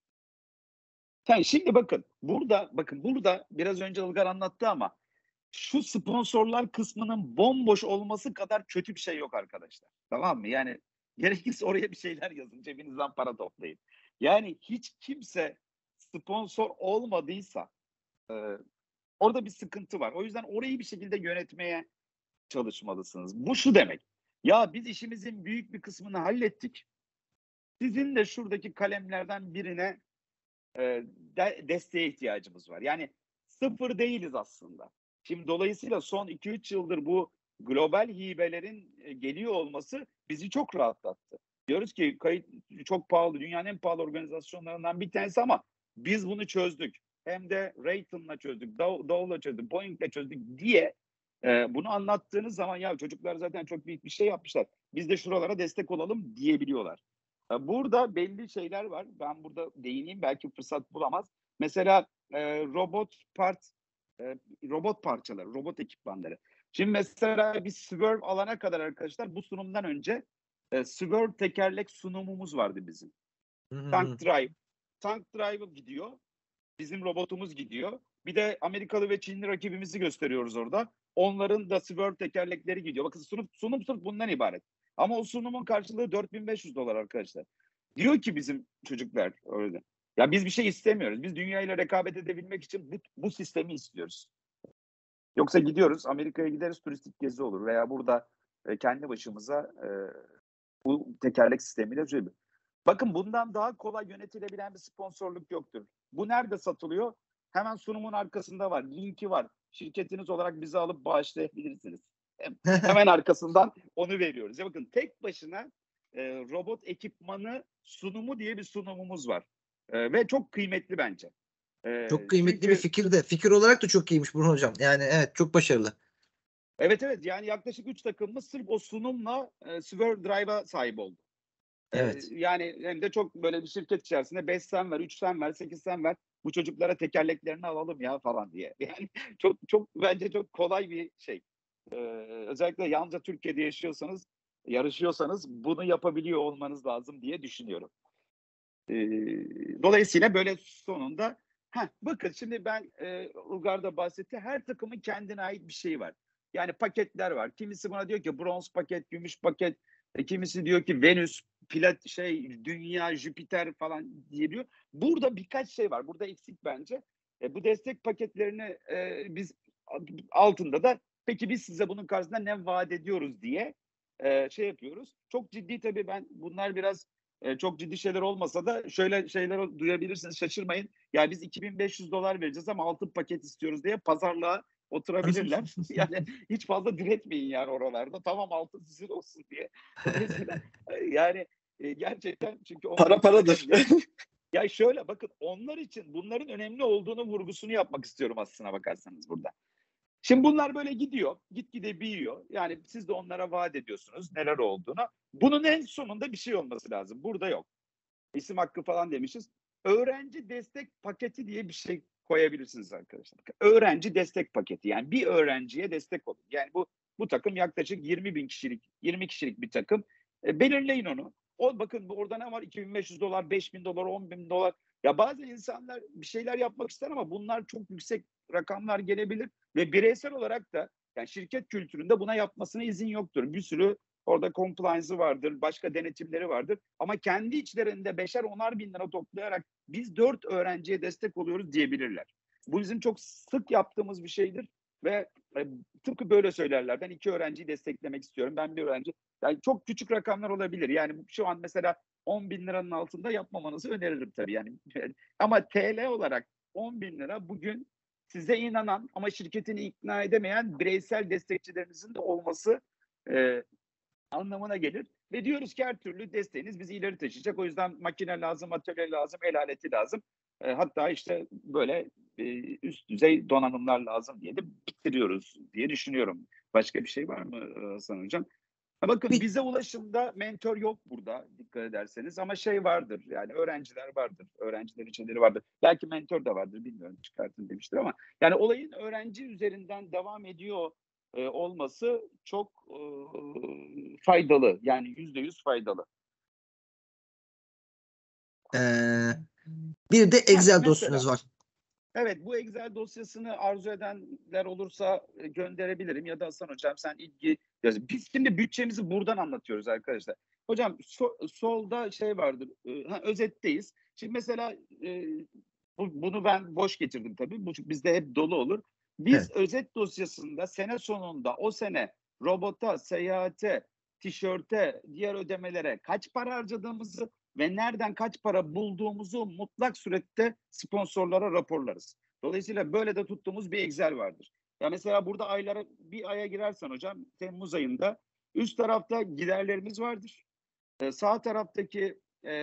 Yani şimdi bakın burada biraz önce Ilgar anlattı ama şu sponsorlar kısmının bomboş olması kadar kötü bir şey yok arkadaşlar. Tamam mı? Yani gerekirse oraya bir şeyler yazın. Cebinizden para toplayın. Yani hiç kimse sponsor olmadıysa orada bir sıkıntı var. O yüzden orayı bir şekilde yönetmeye çalışmalısınız. Bu şu demek. Ya biz işimizin büyük bir kısmını hallettik. Sizin de şuradaki kalemlerden birine desteğe ihtiyacımız var. Yani sıfır değiliz aslında. Şimdi dolayısıyla son 2-3 yıldır bu global hibelerin geliyor olması bizi çok rahatlattı. Diyoruz ki kayıt çok pahalı, dünyanın en pahalı organizasyonlarından bir tanesi ama biz bunu çözdük. Hem de Raytheon'la çözdük, Dow'la çözdük, Boeing'le çözdük diye bunu anlattığınız zaman ya çocuklar zaten çok büyük bir şey yapmışlar. Biz de şuralara destek olalım diyebiliyorlar. Burada belli şeyler var. Ben burada değineyim. Belki fırsat bulamaz. Mesela robot parçaları, robot ekipmanları. Şimdi mesela bir Swerve alana kadar arkadaşlar bu sunumdan önce Swerve tekerlek sunumumuz vardı bizim. Tank Drive. Tank Drive gidiyor. Bizim robotumuz gidiyor. Bir de Amerikalı ve Çinli rakibimizi gösteriyoruz orada. Onların da Swerve tekerlekleri gidiyor. Bakın sunum sırf bundan ibaret. Ama o sunumun karşılığı $4.500 arkadaşlar. Diyor ki bizim çocuklar öyle. Ya biz bir şey istemiyoruz. Biz dünyayla rekabet edebilmek için bu sistemi istiyoruz. Yoksa gidiyoruz Amerika'ya gideriz turistik gezi olur veya burada kendi başımıza bu tekerlek sistemiyle şey. Bakın bundan daha kolay yönetilebilen bir sponsorluk yoktur. Bu nerede satılıyor? Hemen sunumun arkasında var. Linki var. Şirketiniz olarak bizi alıp bağışlayabilirsiniz. Hemen arkasından onu veriyoruz. Ya bakın tek başına robot ekipmanı sunumu diye bir sunumumuz var. Ve çok kıymetli bence. Çok kıymetli Çünkü bir fikir de. Fikir olarak da çok iyiymiş Burhan Hocam. Yani evet, çok başarılı. evet yani yaklaşık 3 takımımız sırf o sunumla Swerve Drive'a sahip oldu. Evet. Yani hem de çok böyle bir şirket içerisinde 5 sen ver, 3 sen ver, 8 sen ver. Bu çocuklara tekerleklerini alalım ya falan diye. Yani çok bence çok kolay bir şey. Özellikle yalnızca Türkiye'de yarışıyorsanız bunu yapabiliyor olmanız lazım diye düşünüyorum. Dolayısıyla böyle sonunda bakın şimdi ben Ilgar da bahsetti. Her takımın kendine ait bir şeyi var. Yani paketler var. Kimisi buna diyor ki bronz paket, gümüş paket. Kimisi diyor ki Venüs, Dünya, Jüpiter falan diyebiliyor. Burada birkaç şey var. Burada eksik bence. Bu destek paketlerini biz altında da peki biz size bunun karşısında ne vaat ediyoruz diye şey yapıyoruz. Çok ciddi tabii bunlar biraz çok ciddi şeyler olmasa da şöyle şeyler duyabilirsiniz, şaşırmayın. Ya biz $2.500 vereceğiz ama altın paket istiyoruz diye pazarlığa oturabilirler. Yani hiç fazla diretmeyin yani oralarda. Tamam altın sizin olsun diye. Dolayısıyla yani gerçekten çünkü Para paradır. Ya şöyle bakın, onlar için bunların önemli olduğunu vurgusunu yapmak istiyorum aslına bakarsanız burada. Şimdi bunlar böyle gidiyor, gitgide büyüyor. Yani siz de onlara vaat ediyorsunuz neler olduğunu. Bunun en sonunda bir şey olması lazım. Burada yok. İsim hakkı falan demişiz. Öğrenci destek paketi diye bir şey koyabilirsiniz arkadaşlar. Öğrenci destek paketi. Yani bir öğrenciye destek olun. Yani bu takım yaklaşık 20 bin kişilik, 20 kişilik bir takım. Belirleyin onu. Bakın orada ne var? $2.500, $5.000, $10.000. Ya bazı insanlar bir şeyler yapmak ister ama bunlar çok yüksek rakamlar gelebilir ve bireysel olarak da yani şirket kültüründe buna yapmasına izin yoktur. Bir sürü orada compliance'ı vardır, başka denetimleri vardır. Ama kendi içlerinde 5'er 10'ar bin lira toplayarak biz 4 öğrenciye destek oluyoruz diyebilirler. Bu bizim çok sık yaptığımız bir şeydir ve tıpkı böyle söylerler. Ben 2 öğrenciyi desteklemek istiyorum. Ben bir öğrenci. Yani çok küçük rakamlar olabilir. Yani şu an mesela 10 bin liranın altında yapmamanızı öneririm tabii. Yani ama TL olarak 10 bin lira bugün size inanan ama şirketini ikna edemeyen bireysel destekçilerinizin de olması anlamına gelir. Ve diyoruz ki her türlü desteğiniz bizi ileri taşıyacak. O yüzden makine lazım, atölye lazım, el aleti lazım. Hatta işte böyle üst düzey donanımlar lazım diye de bitiriyoruz diye düşünüyorum. Başka bir şey var mı Hasan Hocam? Bakın Bir, bize ulaşımda mentor yok burada dikkat ederseniz ama şey vardır yani öğrenciler vardır. Öğrencilerin şeyleri vardır. Belki mentor da vardır bilmiyorum çıkartın demiştir ama yani olayın öğrenci üzerinden devam ediyor olması çok faydalı. Yani %100 faydalı. bir de Excel Mesela dosyanız var. evet, bu Excel dosyasını arzu edenler olursa gönderebilirim ya da Hasan Hocam sen ilgi yazın. Biz şimdi bütçemizi buradan anlatıyoruz arkadaşlar. Hocam solda şey vardır. Özetteyiz. Şimdi mesela bunu ben boş getirdim tabii. Bu bizde hep dolu olur. Biz Evet. özet dosyasında sene sonunda o sene robota, seyahate, tişörte, diğer ödemelere kaç para harcadığımızı ve nereden kaç para bulduğumuzu mutlak surette sponsorlara raporlarız. Dolayısıyla böyle de tuttuğumuz bir Excel vardır. Ya mesela burada aylara bir aya girersen hocam Temmuz ayında üst tarafta giderlerimiz vardır. Sağ taraftaki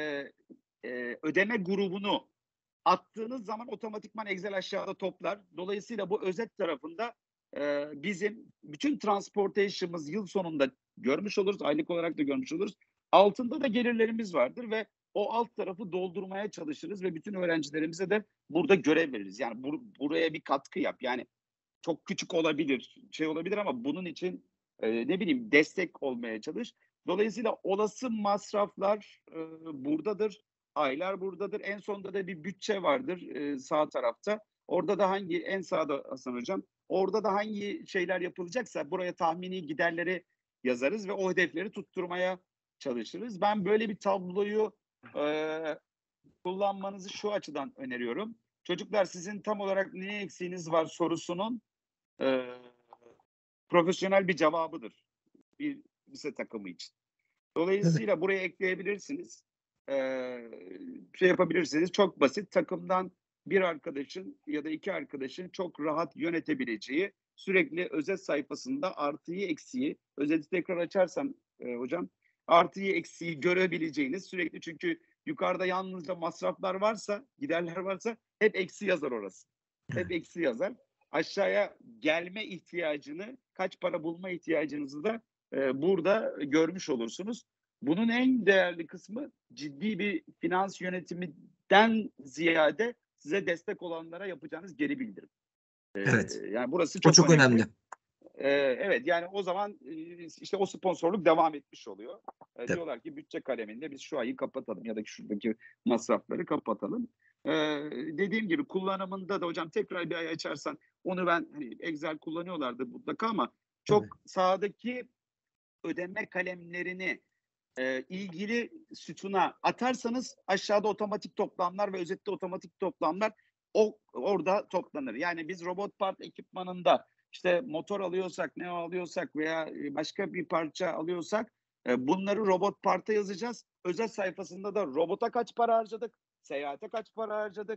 ödeme grubunu attığınız zaman otomatikman Excel aşağıda toplar. Dolayısıyla bu özet tarafında bizim bütün transportation'ımız yıl sonunda görmüş oluruz. Aylık olarak da görmüş oluruz. Altında da gelirlerimiz vardır ve o alt tarafı doldurmaya çalışırız ve bütün öğrencilerimize de burada görev veririz. Yani buraya bir katkı yap. Yani çok küçük olabilir, şey olabilir ama bunun için ne bileyim destek olmaya çalış. Dolayısıyla olası masraflar buradadır. Aylar buradadır. En sonunda da bir bütçe vardır sağ tarafta. Orada da en sağda Hasan Hocam, orada da hangi şeyler yapılacaksa buraya tahmini giderleri yazarız ve o hedefleri tutturmaya çalışırız. Ben böyle bir tabloyu kullanmanızı şu açıdan öneriyorum. Çocuklar sizin tam olarak ne eksiğiniz var sorusunun profesyonel bir cevabıdır bir lise takımı için. Dolayısıyla buraya ekleyebilirsiniz. Şey yapabilirsiniz. Çok basit. Takımdan bir arkadaşın ya da 2 arkadaşın çok rahat yönetebileceği sürekli özet sayfasında artıyı eksiği, özeti tekrar açarsam hocam artıyı eksiği görebileceğiniz sürekli çünkü yukarıda yalnızca masraflar varsa, giderler varsa hep eksi yazar orası. Hep eksi yazar. Aşağıya gelme ihtiyacını, kaç para bulma ihtiyacınızı da burada görmüş olursunuz. Bunun en değerli kısmı ciddi bir finans yönetiminden ziyade size destek olanlara yapacağınız geri bildirim. Evet. Yani burası O çok çok önemli. Evet yani o zaman işte o sponsorluk devam etmiş oluyor. Tabii. Diyorlar ki bütçe kaleminde biz şu ayı kapatalım ya da şuradaki masrafları kapatalım. Dediğim gibi kullanımında da hocam tekrar bir ay açarsan onu ben hani Excel kullanıyorlardı mutlaka ama çok Tabii. sağdaki ödeme kalemlerini ilgili sütuna atarsanız aşağıda otomatik toplamlar ve özette otomatik toplamlar orada toplanır. Yani biz robot part ekipmanında işte motor alıyorsak, ne alıyorsak veya başka bir parça alıyorsak bunları robot parta yazacağız. Özel sayfasında da robota kaç para harcadık, seyahate kaç para harcadık,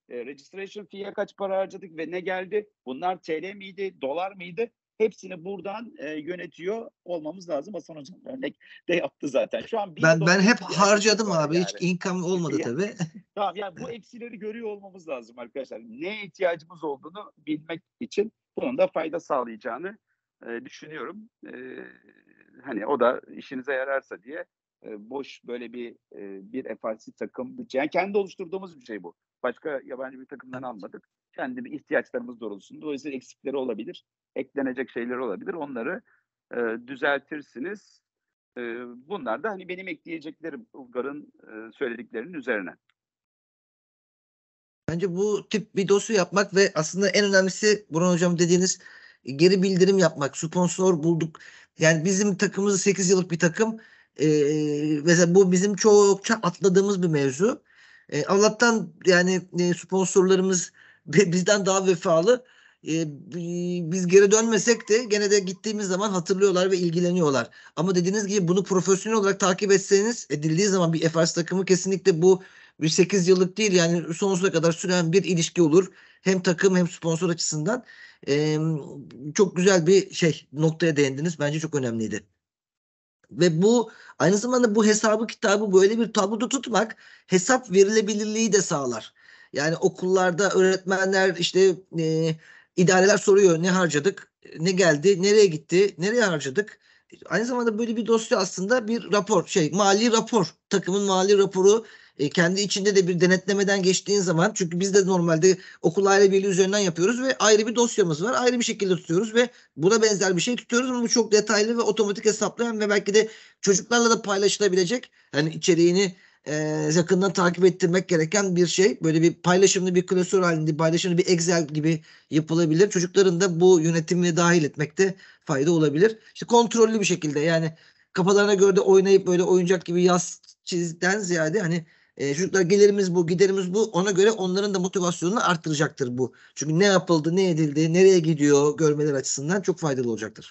registration fee'ye kaç para harcadık ve ne geldi? Bunlar TL miydi, dolar mıydı? Hepsini buradan yönetiyor olmamız lazım. Hasan Hocam örnek de yaptı zaten. Şu an Ben hep bir harcadım var abi. yani. Hiç income olmadı tabii. Tamam, yani bu eksileri görüyor olmamız lazım arkadaşlar. Neye ihtiyacımız olduğunu bilmek için bunun da fayda sağlayacağını düşünüyorum. Hani o da işinize yararsa diye boş böyle bir FRC takım bütçe. Yani kendi oluşturduğumuz bir şey bu. Başka yabancı bir takımdan almadık. Kendi bir ihtiyaçlarımız doğrultusunda. Dolayısıyla eksikleri olabilir. Eklenecek şeyler olabilir. Onları düzeltirsiniz. Bunlar da hani benim ekleyeceklerim Ulgar'ın söylediklerinin üzerine. Bence bu tip bir dosya yapmak ve aslında en önemlisi Burhan Hocam dediğiniz geri bildirim yapmak. Sponsor bulduk. Yani bizim takımımız 8 yıllık bir takım. Mesela bu bizim çokça atladığımız bir mevzu. Allah'tan yani sponsorlarımız bizden daha vefalı. Biz geri dönmesek de gene de gittiğimiz zaman hatırlıyorlar ve ilgileniyorlar. Ama dediğiniz gibi bunu profesyonel olarak takip etseniz edildiği zaman bir FRS takımı kesinlikle bu bir 8 yıllık değil yani sonsuza kadar süren bir ilişki olur. Hem takım hem sponsor açısından. Çok güzel bir noktaya değindiniz. Bence çok önemliydi. Ve bu aynı zamanda bu hesabı kitabı böyle bir tabloda tutmak hesap verilebilirliği de sağlar. Yani okullarda öğretmenler işte idareler soruyor ne harcadık, ne geldi, nereye gitti, nereye harcadık. Aynı zamanda böyle bir dosya aslında bir rapor, mali rapor, takımın mali raporu kendi içinde de bir denetlemeden geçtiğin zaman çünkü biz de normalde okul aile birliği üzerinden yapıyoruz ve ayrı bir dosyamız var. Ayrı bir şekilde tutuyoruz ve buna benzer bir şey tutuyoruz ama bu çok detaylı ve otomatik hesaplayan ve belki de çocuklarla da paylaşılabilecek hani içeriğini yakından takip ettirmek gereken bir şey. Böyle bir paylaşımlı bir klasör halinde paylaşımlı bir Excel gibi yapılabilir. Çocukların da bu yönetimine dahil etmekte fayda olabilir. İşte kontrollü bir şekilde yani kafalarına göre de oynayıp böyle oyuncak gibi yaz çizden ziyade hani çocuklar gelirimiz bu, giderimiz bu. Ona göre onların da motivasyonunu arttıracaktır bu. Çünkü ne yapıldı, ne edildi, nereye gidiyor görmeler açısından çok faydalı olacaktır.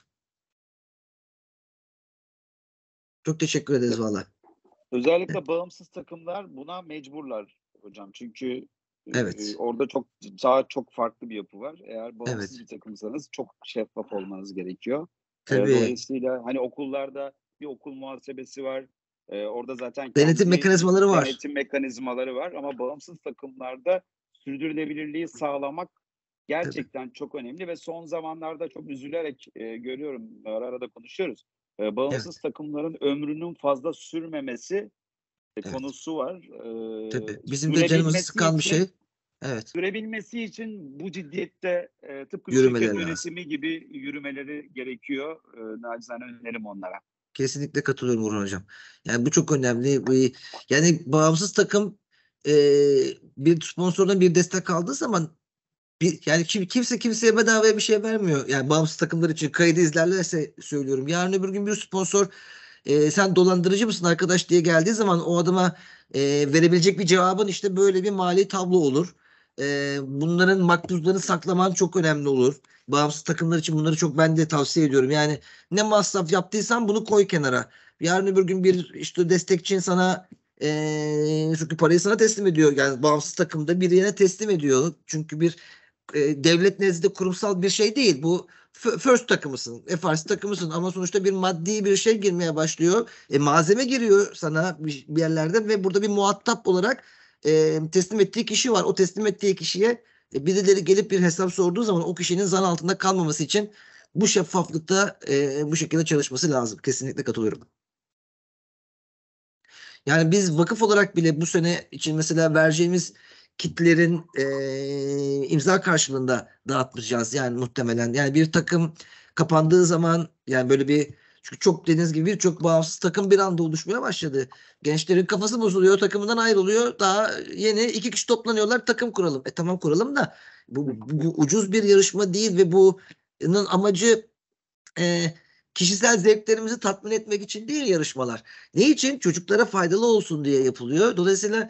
Çok teşekkür ederiz valla. Özellikle bağımsız takımlar buna mecburlar hocam. Çünkü Evet. orada çok farklı bir yapı var. Eğer bağımsız bir takımsanız çok şeffaf olmanız gerekiyor. Tabii. Dolayısıyla hani okullarda bir okul muhasebesi var. Orada zaten Denetim mekanizmaları var. Denetim mekanizmaları var ama bağımsız takımlarda sürdürülebilirliği sağlamak gerçekten çok önemli ve son zamanlarda çok üzülerek görüyorum. Ara da konuşuyoruz. Bağımsız takımların ömrünün fazla sürmemesi konusu var. Tabii. Bizim de canımızı sıkan bir şey. Evet. Sürebilmesi için bu ciddiyette tıpkı Yürümeleri şirket lazım. yönetimi gibi yürümeleri gerekiyor. Nacizane önerim onlara. Kesinlikle katılıyorum Burhan Hocam. Yani bu çok önemli. Yani bağımsız takım bir sponsordan bir destek aldığı zaman yani kimse kimseye bedavaya bir şey vermiyor. Yani bağımsız takımlar için kaydı izlerlerse söylüyorum. Yarın öbür gün bir sponsor sen dolandırıcı mısın arkadaş diye geldiği zaman o adama verebilecek bir cevabın işte böyle bir mali tablo olur. Bunların makbuzlarını saklaman çok önemli olur. Bağımsız takımlar için bunları çok ben de tavsiye ediyorum. Yani ne masraf yaptıysan bunu koy kenara. Yarın öbür gün bir işte destekçin sana çünkü parayı sana teslim ediyor. Yani bağımsız takımda bir yerine teslim ediyor. Çünkü bir devlet nezdinde kurumsal bir şey değil. Bu first takımısın. FRC takımısın ama sonuçta bir maddi bir şey girmeye başlıyor. Malzeme giriyor sana bir yerlerden ve burada bir muhatap olarak teslim ettiği kişi var. O teslim ettiği kişiye birileri gelip bir hesap sorduğu zaman o kişinin zan altında kalmaması için bu şeffaflıkta bu şekilde çalışması lazım. Kesinlikle katılıyorum. Yani biz vakıf olarak bile bu sene için mesela vereceğimiz kitlerin imza karşılığında dağıtmayacağız yani muhtemelen. Yani bir takım kapandığı zaman yani böyle bir çünkü çok dediğiniz gibi birçok bağımsız takım bir anda oluşmaya başladı. Gençlerin kafası bozuluyor, takımından ayrılıyor. Daha yeni 2 kişi toplanıyorlar, takım kuralım. Tamam kuralım da bu ucuz bir yarışma değil ve bunun amacı kişisel zevklerimizi tatmin etmek için değil yarışmalar. Ne için? Çocuklara faydalı olsun diye yapılıyor. Dolayısıyla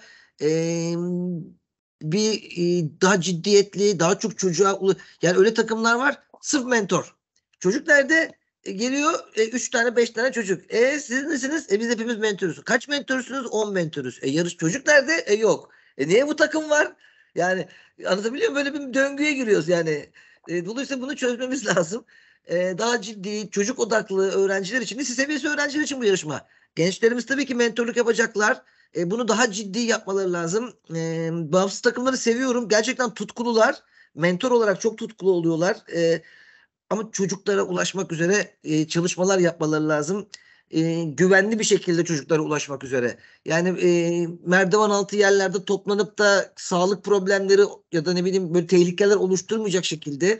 daha ciddiyetli, daha çok çocuğa yani öyle takımlar var. Sırf mentor. Çocuk nerede? Geliyor 3 tane 5 tane çocuk. Siz nesiniz? Biz hepimiz mentoruz. Kaç mentorsunuz? 10 mentoruz. Yarış çocuk nerede? Yok. Niye bu takım var? Yani anlatabiliyor muyum? Böyle bir döngüye giriyoruz yani. Dolayısıyla bunu çözmemiz lazım. Daha ciddi, çocuk odaklı öğrenciler için, lise seviyesi öğrenciler için bu yarışma. Gençlerimiz tabii ki mentorluk yapacaklar. Bunu daha ciddi yapmaları lazım. Bağımsız takımları seviyorum. Gerçekten tutkulular. Mentor olarak çok tutkulu oluyorlar. Ama çocuklara ulaşmak üzere çalışmalar yapmaları lazım. Güvenli bir şekilde çocuklara ulaşmak üzere. Yani merdiven altı yerlerde toplanıp da sağlık problemleri ya da ne bileyim böyle tehlikeler oluşturmayacak şekilde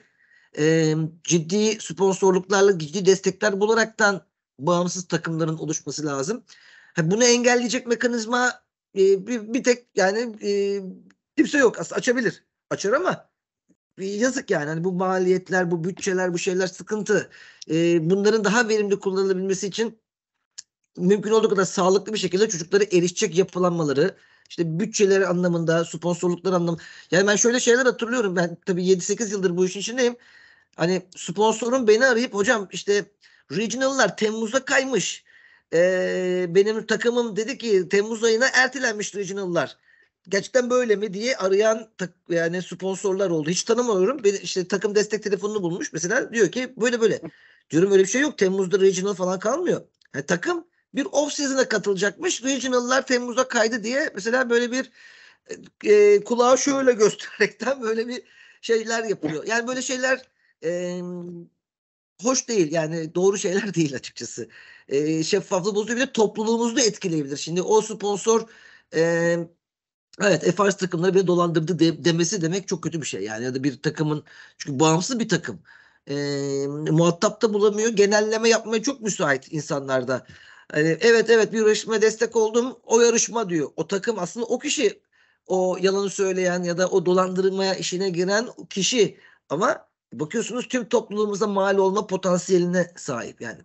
ciddi sponsorluklarla ciddi destekler bularaktan bağımsız takımların oluşması lazım. Bunu engelleyecek mekanizma bir tek yani kimse yok. Aslında açabilir. Açar ama yazık yani. Hani bu maliyetler, bu bütçeler, bu şeyler sıkıntı. Bunların daha verimli kullanılabilmesi için mümkün olduğu kadar sağlıklı bir şekilde çocuklara erişecek yapılanmaları, işte bütçeleri anlamında, sponsorluklar anlamında. Yani ben şöyle şeyler hatırlıyorum. Ben tabii 7-8 yıldır bu işin içindeyim. Hani sponsorum beni arayıp hocam işte regional'lar Temmuz'a kaymış. Benim takımım dedi ki Temmuz ayına ertelenmiş regional'lar. Gerçekten böyle mi diye arayan yani sponsorlar oldu. Hiç tanımıyorum. Beni işte takım destek telefonunu bulmuş. Mesela diyor ki böyle böyle. Diyorum öyle bir şey yok. Temmuz'da regional falan kalmıyor. Yani takım bir off season'a katılacakmış. Regional'lar Temmuz'a kaydı diye mesela böyle bir kulağı şöyle göstererekten böyle bir şeyler yapıyor. Yani böyle şeyler e, hoş değil. Yani doğru şeyler değil açıkçası. Şeffaflığı bozuyor. Topluluğumuzu da etkileyebilir. Şimdi o sponsor e, evet FRS takımları beni dolandırdı demesi demek çok kötü bir şey. Yani ya da bir takımın çünkü bağımsız bir takım. Muhatap da bulamıyor. Genelleme yapmaya çok müsait insanlarda. Hani, evet bir yarışmaya destek oldum. O yarışma diyor. O takım aslında o kişi o yalanı söyleyen ya da o dolandırmaya işine giren kişi. Ama bakıyorsunuz tüm topluluğumuza mal olma potansiyeline sahip yani.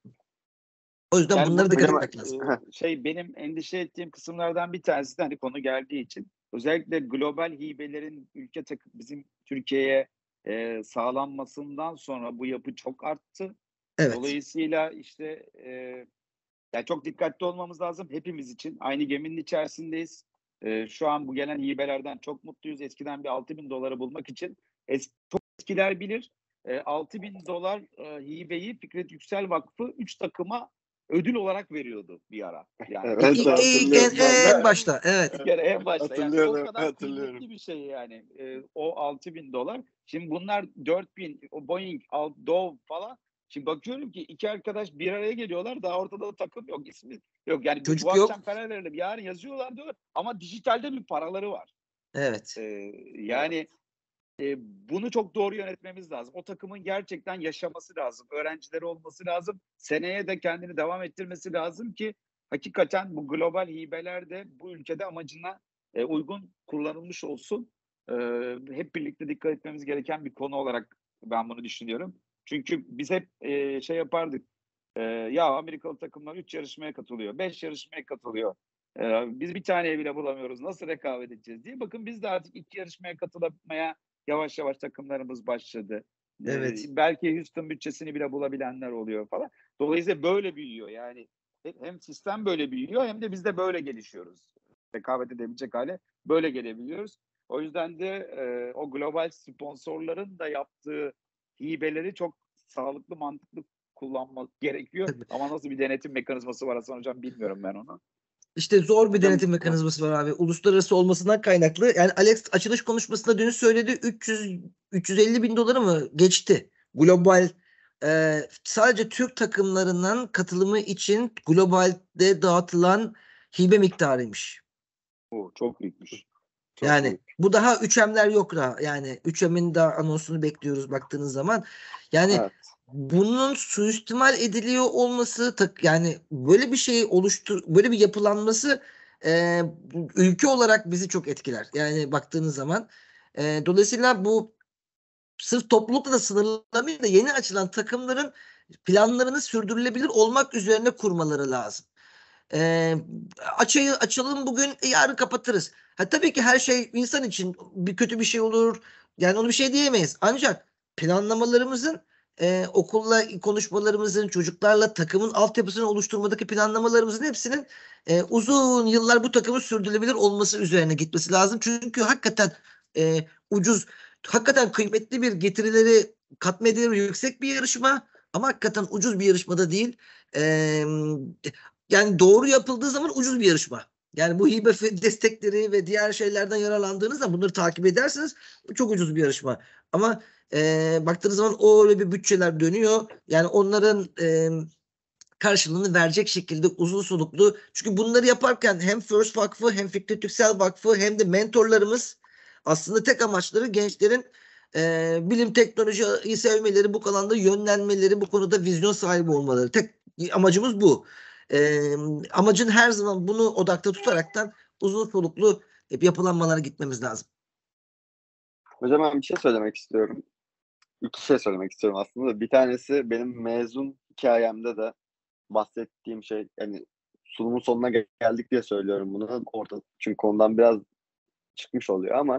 O yüzden Yani bunlara burada dikkat Hocam etmek lazım. benim endişe ettiğim kısımlardan bir tanesi de hani konu geldiği için özellikle global hibelerin bizim Türkiye'ye sağlanmasından sonra bu yapı çok arttı. Evet. Dolayısıyla işte yani çok dikkatli olmamız lazım hepimiz için. Aynı geminin içerisindeyiz. Şu an bu gelen hibelerden çok mutluyuz. Eskiden bir 6.000 doları bulmak için çok eskiler bilir. 6.000 dolar hibeyi Fikret Yüksel Vakfı 3 takıma ödül olarak veriyordu bir ara. Yani evet İlk, hatırlıyorum ben de. en başta evet. bir kere en başta. Yani o Hatırlıyorum, kadar hatırlıyorum. kıymetli bir şey yani. O 6.000 dolar. Şimdi bunlar 4.000, o Boeing, Dove falan. Şimdi bakıyorum ki iki arkadaş bir araya geliyorlar. Daha ortada da takım yok, ismi yok. Yani bu Çocuk akşam yok. karar verelim. Yarın yazıyorlar diyor. Ama dijitalde bir paraları var. Evet. Yani bunu çok doğru yönetmemiz lazım. O takımın gerçekten yaşaması lazım. Öğrencileri olması lazım. Seneye de kendini devam ettirmesi lazım ki hakikaten bu global hibeler de bu ülkede amacına uygun kullanılmış olsun. Hep birlikte dikkat etmemiz gereken bir konu olarak ben bunu düşünüyorum. Çünkü biz hep şey yapardık. Ya Amerikalı takımlar 3 yarışmaya katılıyor, 5 yarışmaya katılıyor. Biz bir taneye bile bulamıyoruz. Nasıl rekabet edeceğiz diye. Bakın biz de artık 2 yarışmaya katılamaya yavaş yavaş takımlarımız başladı. Evet. Belki Houston bütçesini bile bulabilenler oluyor falan. Dolayısıyla böyle büyüyor. Yani hem sistem böyle büyüyor hem de biz de böyle gelişiyoruz. Rekabet edebilecek hale böyle gelebiliyoruz. O yüzden de o global sponsorların da yaptığı hibeleri çok sağlıklı, mantıklı kullanmak gerekiyor. Tabii. Ama nasıl bir denetim mekanizması var Hasan Hocam bilmiyorum ben onu. İşte zor bir Hocam denetim mekanizması var abi. Uluslararası olmasından kaynaklı. Yani Alex açılış konuşmasında dün söyledi 350 bin doları mı geçti. Global sadece Türk takımlarının katılımı için globalde dağıtılan hibe miktarıymış. O çok büyükmüş. Çok Yani büyük. bu daha 3M'ler yok da yani 3M'in daha anonsunu bekliyoruz baktığınız zaman. Yani evet. bunun suistimal ediliyor olması yani böyle bir şey böyle bir yapılanması ülke olarak bizi çok etkiler. Yani baktığınız zaman dolayısıyla bu sırf toplulukla da sınırlamayın da yeni açılan takımların planlarını sürdürülebilir olmak üzerine kurmaları lazım. Ee, açalım bugün yarın kapatırız. Tabii ki her şey insan için bir kötü bir şey olur. Yani onu bir şey diyemeyiz. Ancak planlamalarımızın okulla konuşmalarımızın çocuklarla takımın altyapısını oluşturmadaki planlamalarımızın hepsinin uzun yıllar bu takımın sürdürülebilir olması üzerine gitmesi lazım. Çünkü hakikaten ucuz, hakikaten kıymetli bir getirileri, katma değeri yüksek bir yarışma ama hakikaten ucuz bir yarışmada değil. E, Yani doğru yapıldığı zaman ucuz bir yarışma. Yani bu hibe destekleri ve diğer şeylerden yararlandığınız zaman bunları takip ederseniz çok ucuz bir yarışma. Ama baktığınız zaman o öyle bir bütçeler dönüyor. Yani onların karşılığını verecek şekilde uzun soluklu. Çünkü bunları yaparken hem First Vakfı hem Fikret Yüksel Vakfı hem de mentorlarımız aslında tek amaçları gençlerin bilim teknolojiyi sevmeleri, bu alanda yönlenmeleri, bu konuda vizyon sahibi olmaları. Tek amacımız bu. Amacın her zaman bunu odakta tutaraktan uzun soluklu yapılanmalara gitmemiz lazım. Hocam ben bir şey söylemek istiyorum. İki şey söylemek istiyorum aslında. Bir tanesi benim mezun hikayemde de bahsettiğim şey, yani sunumun sonuna geldik diye söylüyorum bunu. Orada çünkü konudan biraz çıkmış oluyor ama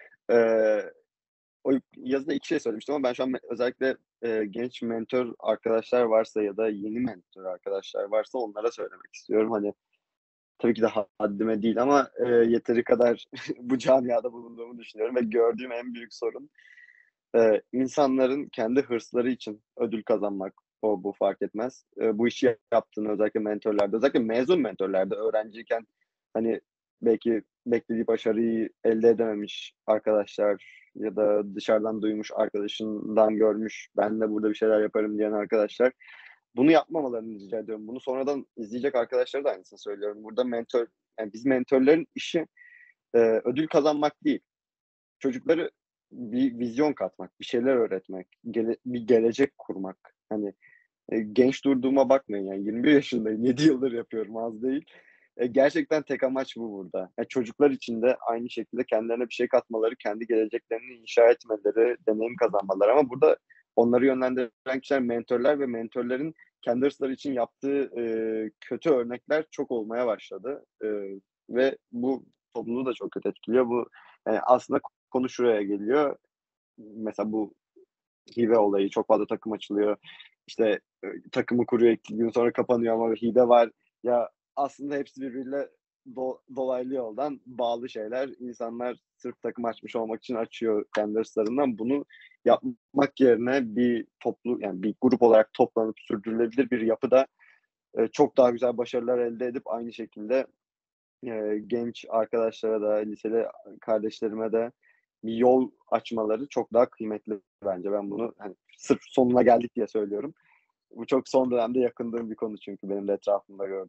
o yazıda iki şey söylemiştim ama ben şu an özellikle genç mentor arkadaşlar varsa ya da yeni mentor arkadaşlar varsa onlara söylemek istiyorum. Hani tabii ki de haddime değil ama yeteri kadar bu camiada bulunduğumu düşünüyorum ve gördüğüm en büyük sorun insanların kendi hırsları için ödül kazanmak. O bu fark etmez. Bu işi yaptığını özellikle mentorlarda, özellikle mezun mentorlarda öğrenciyken hani belki beklediği başarıyı elde edememiş arkadaşlar ya da dışarıdan duymuş, arkadaşından görmüş, ben de burada bir şeyler yaparım diyen arkadaşlar bunu yapmamalarını rica ediyorum. Bunu sonradan izleyecek arkadaşlara da aynısını söylüyorum. Burada yani biz mentorların işi ödül kazanmak değil. Çocukları bir vizyon katmak, bir şeyler öğretmek, bir gelecek kurmak. Hani genç durduğuma bakmayın, yani 21 yaşındayım, 7 yıldır yapıyorum, az değil. Gerçekten tek amaç bu burada. Yani çocuklar için de aynı şekilde kendilerine bir şey katmaları, kendi geleceklerini inşa etmeleri, deneyim kazanmaları. Ama burada onları yönlendiren kişiler mentorlar ve mentorların kendi hırsları için yaptığı kötü örnekler çok olmaya başladı. Ve bu topluluğu da çok kötü etkiliyor. Bu yani aslında konu şuraya geliyor. Mesela bu hibe olayı, çok fazla takım açılıyor. İşte takımı kuruyor, 2 gün sonra kapanıyor ama hibe var. Ya aslında hepsi birbiriyle dolaylı yoldan bağlı şeyler. İnsanlar sırf takım açmış olmak için açıyor kendi hırslarından. Bunu yapmak yerine bir yani bir grup olarak toplanıp sürdürülebilir bir yapıda çok daha güzel başarılar elde edip aynı şekilde genç arkadaşlara da, liseli kardeşlerime de bir yol açmaları çok daha kıymetli bence. Ben bunu hani sırf sonuna geldik diye söylüyorum. Bu çok son dönemde yakındığım bir konu çünkü benim de etrafımda gördüm.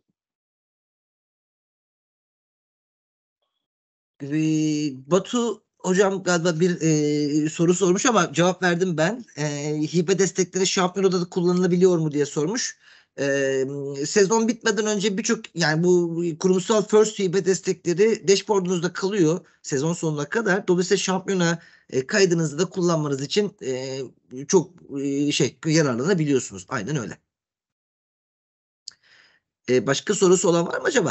Batu hocam galiba bir soru sormuş ama cevap verdim ben. Hibe destekleri şampiyonada da kullanılabiliyor mu diye sormuş. Sezon bitmeden önce birçok, yani bu kurumsal first hibe destekleri dashboardunuzda kalıyor sezon sonuna kadar. Dolayısıyla şampiyona kaydınızda da kullanmanız için çok yararlanabiliyorsunuz. Aynen öyle. Başka sorusu olan var mı acaba?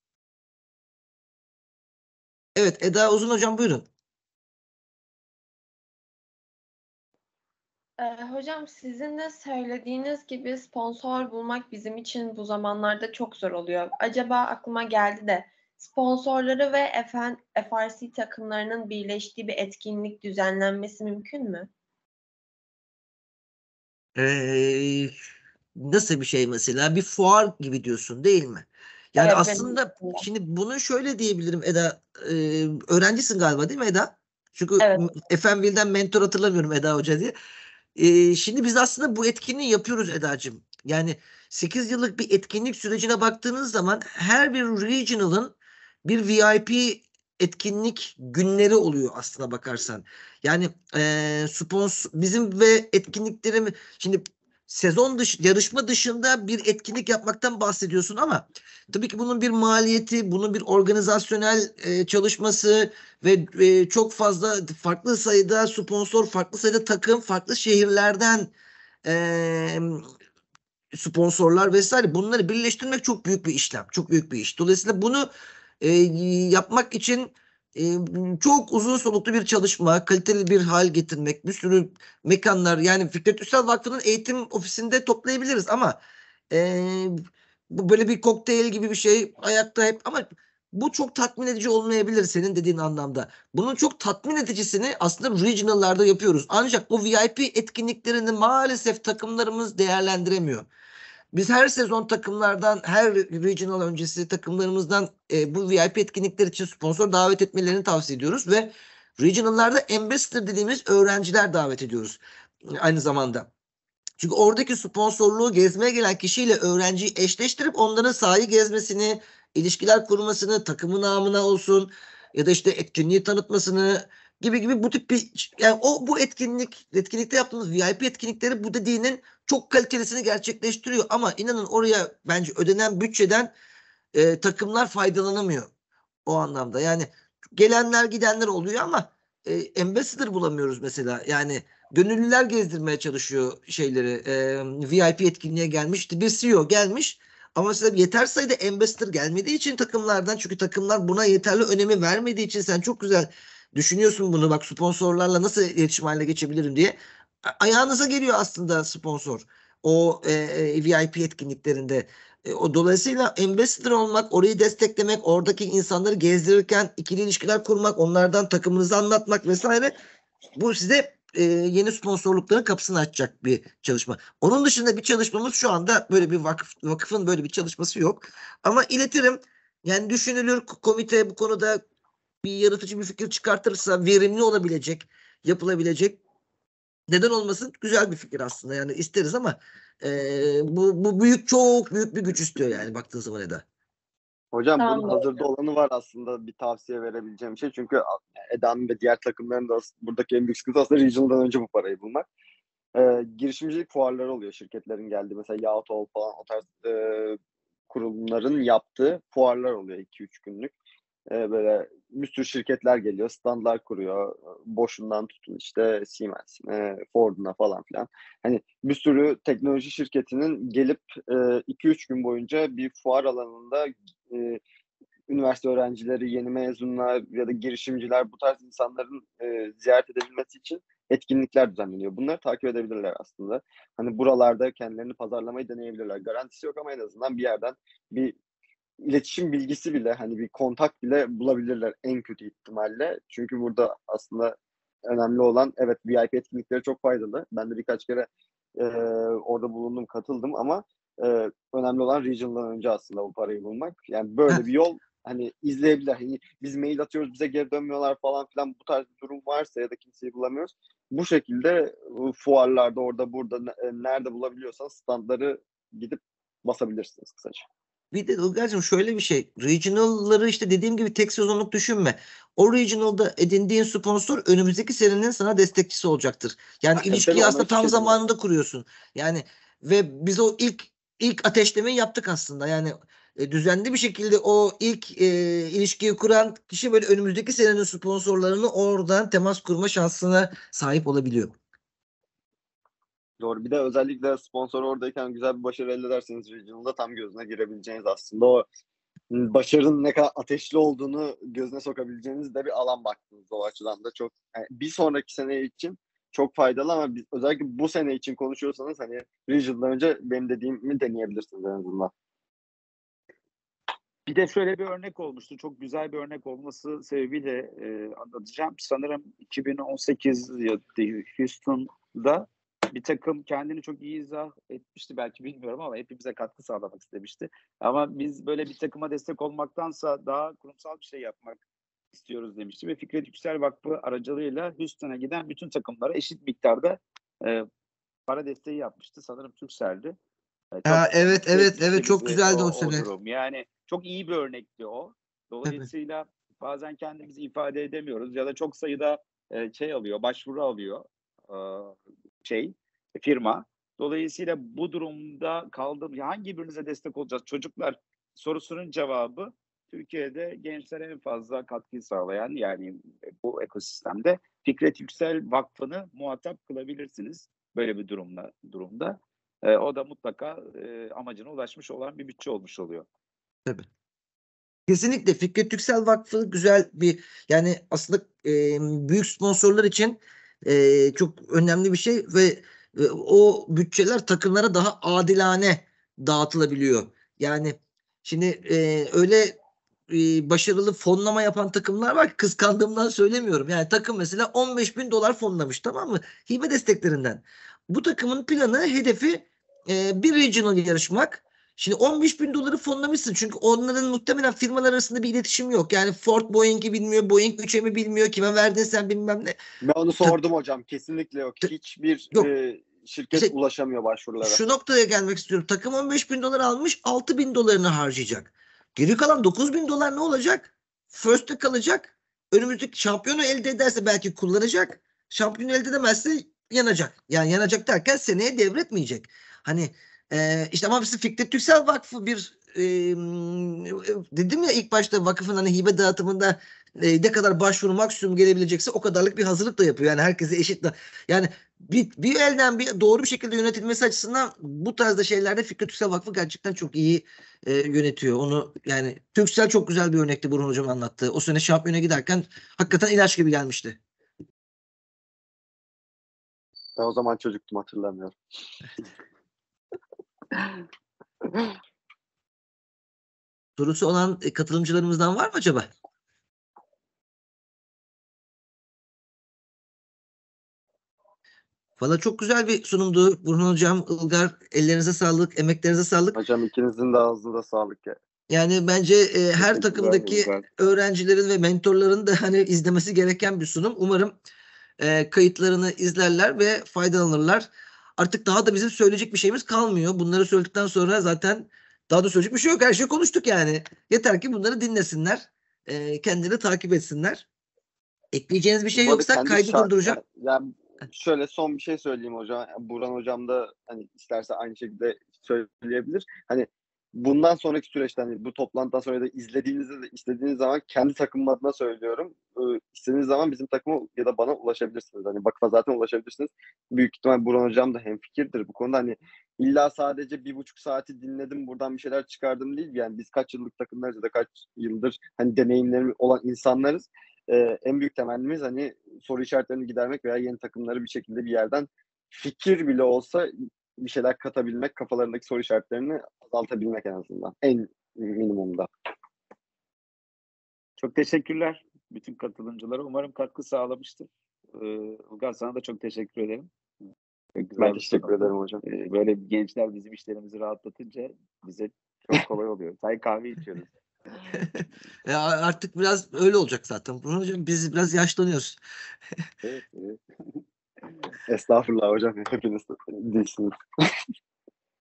Evet, Eda Uzun hocam, buyurun. Hocam sizin de söylediğiniz gibi sponsor bulmak bizim için bu zamanlarda çok zor oluyor. Acaba aklıma geldi de sponsorları ve FRC takımlarının birleştiği bir etkinlik düzenlenmesi mümkün mü? Nasıl bir şey mesela? Bir fuar gibi diyorsun değil mi? Yani Evet, aslında şimdi bunu şöyle diyebilirim Eda. Öğrencisin galiba değil mi Eda? Çünkü Evet. FMV'den mentor hatırlamıyorum Eda Hoca diye. Şimdi biz aslında bu etkinliği yapıyoruz Eda'cığım. Yani 8 yıllık bir etkinlik sürecine baktığınız zaman her bir regional'ın bir VIP etkinlik günleri oluyor aslına bakarsan. Yani sponsor bizim ve etkinliklerim, şimdi sezon dışı yarışma dışında bir etkinlik yapmaktan bahsediyorsun ama tabii ki bunun bir maliyeti, bunun bir organizasyonel çalışması ve çok fazla farklı sayıda sponsor, farklı sayıda takım, farklı şehirlerden e, sponsorlar vesaire, bunları birleştirmek çok büyük bir işlem. Çok büyük bir iş. Dolayısıyla bunu yapmak için çok uzun soluklu bir çalışma, kaliteli bir hal getirmek, bir sürü mekanlar, yani Fikret Üstel Vakfı'nın eğitim ofisinde toplayabiliriz ama bu böyle bir kokteyl gibi bir şey ayakta hep, ama bu çok tatmin edici olmayabilir senin dediğin anlamda. Bunun çok tatmin edicisini aslında regional'larda yapıyoruz. Ancak bu VIP etkinliklerini maalesef takımlarımız değerlendiremiyor. Biz her sezon takımlardan, her regional öncesi takımlarımızdan bu VIP etkinlikler için sponsor davet etmelerini tavsiye ediyoruz ve regional'larda ambassador dediğimiz öğrenciler davet ediyoruz aynı zamanda. Çünkü oradaki sponsorluğu gezmeye gelen kişiyle öğrenciyi eşleştirip onların sahayı gezmesini, ilişkiler kurmasını, takımın namına olsun ya da işte etkinliği tanıtmasını gibi bu tip bir yani bu etkinlikte yaptığımız VIP etkinlikleri bu dediğinin çok kalitelisini gerçekleştiriyor ama inanın oraya bence ödenen bütçeden takımlar faydalanamıyor o anlamda. Yani gelenler gidenler oluyor ama ambassador bulamıyoruz mesela. Yani gönüllüler gezdirmeye çalışıyor şeyleri. VIP etkinliğe gelmişti. Bir CEO gelmiş ama mesela yeter sayıda ambassador gelmediği için takımlardan, çünkü takımlar buna yeterli önemi vermediği için sen çok güzel düşünüyorsun bunu. Bak, sponsorlarla nasıl iletişim haline geçebilirim diye. Ayağınıza geliyor aslında sponsor. O VIP etkinliklerinde. Dolayısıyla ambassador olmak, orayı desteklemek, oradaki insanları gezdirirken ikili ilişkiler kurmak, onlardan takımınızı anlatmak vesaire, bu size yeni sponsorlukların kapısını açacak bir çalışma. Onun dışında bir çalışmamız şu anda, böyle bir vakıfın böyle bir çalışması yok. Ama iletirim. Yani düşünülür, komite bu konuda bir yaratıcı bir fikir çıkartırsa verimli olabilecek, yapılabilecek. Neden olmasın? Güzel bir fikir aslında. Yani isteriz ama bu çok büyük bir güç istiyor yani baktığın zaman Eda. Hocam bunun Tamam. hazırda olanı var aslında, bir tavsiye verebileceğim şey. Çünkü Eda'nın ve diğer takımların da buradaki en büyük sıkıntı aslında regional'dan önce bu parayı bulmak. Girişimcilik fuarları oluyor şirketlerin geldiği. Mesela Yahoo falan o tarz kurumların yaptığı fuarlar oluyor 2-3 günlük. Böyle bir sürü şirketler geliyor, standlar kuruyor. Boş'undan tutun işte Siemens'ine, Ford'una falan filan. Hani bir sürü teknoloji şirketinin gelip 2-3 gün boyunca bir fuar alanında üniversite öğrencileri, yeni mezunlar ya da girişimciler, bu tarz insanların ziyaret edebilmesi için etkinlikler düzenleniyor. Bunları takip edebilirler aslında. Hani buralarda kendilerini pazarlamayı deneyebilirler. Garantisi yok ama en azından bir yerden bir iletişim bilgisi bile, hani bir kontak bile bulabilirler en kötü ihtimalle. Çünkü burada aslında önemli olan, evet, VIP etkinlikleri çok faydalı. Ben de birkaç kere orada bulundum, katıldım ama önemli olan regional'dan önce aslında bu parayı bulmak. Yani böyle bir yol hani izleyebilir. Hani biz mail atıyoruz, bize geri dönmüyorlar falan filan, bu tarz bir durum varsa ya da kimseyi bulamıyoruz. Bu şekilde fuarlarda, orada burada nerede bulabiliyorsanız standları gidip basabilirsiniz kısaca. Bir de Ilgar'cığım şöyle bir şey. Regional'ları işte dediğim gibi tek sezonluk düşünme. O regional'da edindiğin sponsor önümüzdeki senenin sana destekçisi olacaktır. Yani Tabii, ilişkiyi ona aslında hiç tam şüphe etmiyorum. zamanında kuruyorsun. Yani ve biz o ilk ateşlemeyi yaptık aslında. Yani düzenli bir şekilde o ilk ilişkiyi kuran kişi böyle önümüzdeki senenin sponsorlarını oradan temas kurma şansına sahip olabiliyor. Doğru. Bir de özellikle sponsor oradayken güzel bir başarı elde ederseniz regional'da tam gözüne girebileceğiniz, aslında o başarının ne kadar ateşli olduğunu gözüne sokabileceğiniz de bir alan baktığınızda, o açıdan da çok, yani bir sonraki sene için çok faydalı ama özellikle bu sene için konuşuyorsanız hani regional'dan önce benim dediğimi deneyebilirsiniz en azından. Bir de şöyle bir örnek olmuştu. Çok güzel bir örnek olması sebebiyle anlatacağım. Sanırım 2018 ya Houston'da bir takım kendini çok iyi izah etmişti, belki bilmiyorum, ama hepimize katkı sağlamak istemişti. Ama biz böyle bir takıma destek olmaktansa daha kurumsal bir şey yapmak istiyoruz demişti ve Fikret Yüksel Vakfı aracılığıyla Houston'a giden bütün takımlara eşit miktarda para desteği yapmıştı. Sanırım Turkcell'di. Çok Evet mutlu etmişti çok bizi güzeldi o o sene. durum. Yani çok iyi bir örnekti o. Tabii. Dolayısıyla bazen kendimizi ifade edemiyoruz ya da çok sayıda başvuru alıyor firma. Dolayısıyla bu durumda hangi birinize destek olacağız? Çocuklar sorusunun cevabı, Türkiye'de gençlere en fazla katkıyı sağlayan, yani bu ekosistemde Fikret Yüksel Vakfı'nı muhatap kılabilirsiniz böyle bir durumda. O da mutlaka amacına ulaşmış olan bir bütçe olmuş oluyor. Tabii. Kesinlikle Fikret Yüksel Vakfı güzel bir, yani aslında büyük sponsorlar için çok önemli bir şey ve o bütçeler takımlara daha adilane dağıtılabiliyor. Yani şimdi öyle başarılı fonlama yapan takımlar var ki kıskandığımdan söylemiyorum. Yani takım mesela 15.000 dolar fonlamış, tamam mı? Hibe desteklerinden. Bu takımın planı, hedefi bir regional yarışmak. Şimdi 15.000 doları fonlamışsın. Çünkü onların muhtemelen firmalar arasında bir iletişim yok. Yani Ford Boeing'i bilmiyor, Boeing 3'e mi bilmiyor, kime verdin sen bilmem ne. Ben onu sordum hocam. Kesinlikle yok. Hiçbir Yok. şirket İşte ulaşamıyor başvurulara. şu noktaya gelmek istiyorum. Takım 15.000 dolar almış, 6.000 dolarını harcayacak. Geri kalan 9.000 dolar ne olacak? First'te kalacak. Önümüzdeki şampiyonu elde ederse belki kullanacak. Şampiyonu elde edemezse yanacak. Yani yanacak derken seneye devretmeyecek. Hani işte ama bizim Fikret Türksel Vakfı bir dedim ya ilk başta vakıfın hani hibe dağıtımında ne kadar başvuru maksimum gelebilecekse o kadarlık bir hazırlık da yapıyor. Yani herkese eşit. Yani bir elden bir doğru bir şekilde yönetilmesi açısından bu tarzda şeylerde Fikret Türksel Vakfı gerçekten çok iyi yönetiyor. Onu yani Türksel çok güzel bir örnekti Burhan Hocam anlattığı. O sene şampiyona giderken hakikaten ilaç gibi gelmişti. Ben o zaman çocuktum, hatırlamıyorum. Sorusu olan katılımcılarımızdan var mı acaba? Valla çok güzel bir sunumdu Burhan Hocam, Ilgar. Ellerinize sağlık, emeklerinize sağlık. Hocam ikinizin de ağzında sağlık ya. Yani bence her takımdaki Ilgar. öğrencilerin ve mentorların da hani izlemesi gereken bir sunum. Umarım kayıtlarını izlerler ve faydalanırlar. Artık daha da bizim söyleyecek bir şeyimiz kalmıyor. Bunları söyledikten sonra zaten daha da söyleyecek bir şey yok. Her şeyi konuştuk yani. Yeter ki bunları dinlesinler. Kendileri takip etsinler. Ekleyeceğiniz bir şey Bu arada yoksa kendi kaydı durduracağım. yani şöyle son bir şey söyleyeyim hocam. Burhan hocam da hani isterse aynı şekilde söyleyebilir. Hani bundan sonraki süreçte hani bu toplantıdan sonra da istediğiniz zaman kendi takımım adına söylüyorum. İstediğiniz zaman bizim takıma ya da bana ulaşabilirsiniz. Hani vakfa zaten ulaşabilirsiniz. Büyük ihtimal Burhan hocam da hemfikirdir bu konuda. Hani illa sadece 1,5 saati dinledim, buradan bir şeyler çıkardım değil. Yani biz kaç yıllık takımlarız ya da kaç yıldır hani deneyimleri olan insanlarız. En büyük temennimiz hani soru işaretlerini gidermek veya yeni takımları bir şekilde bir yerden fikir bile olsa bir şeyler katabilmek, kafalarındaki soru işaretlerini azaltabilmek en azından. En minimumda. Çok teşekkürler bütün katılımcılara. Umarım katkı sağlamıştır. Ilgar, sana da çok teşekkür ederim. Çok güzel Ben bir teşekkür sunumdu. ederim hocam. Böyle gençler bizim işlerimizi rahatlatınca bize çok kolay oluyor. Çay kahve içiyoruz. Artık biraz öyle olacak zaten. Burhan Hocam biz biraz yaşlanıyoruz. Evet, evet. Estağfurullah hocam. Hepiniz değilsiniz.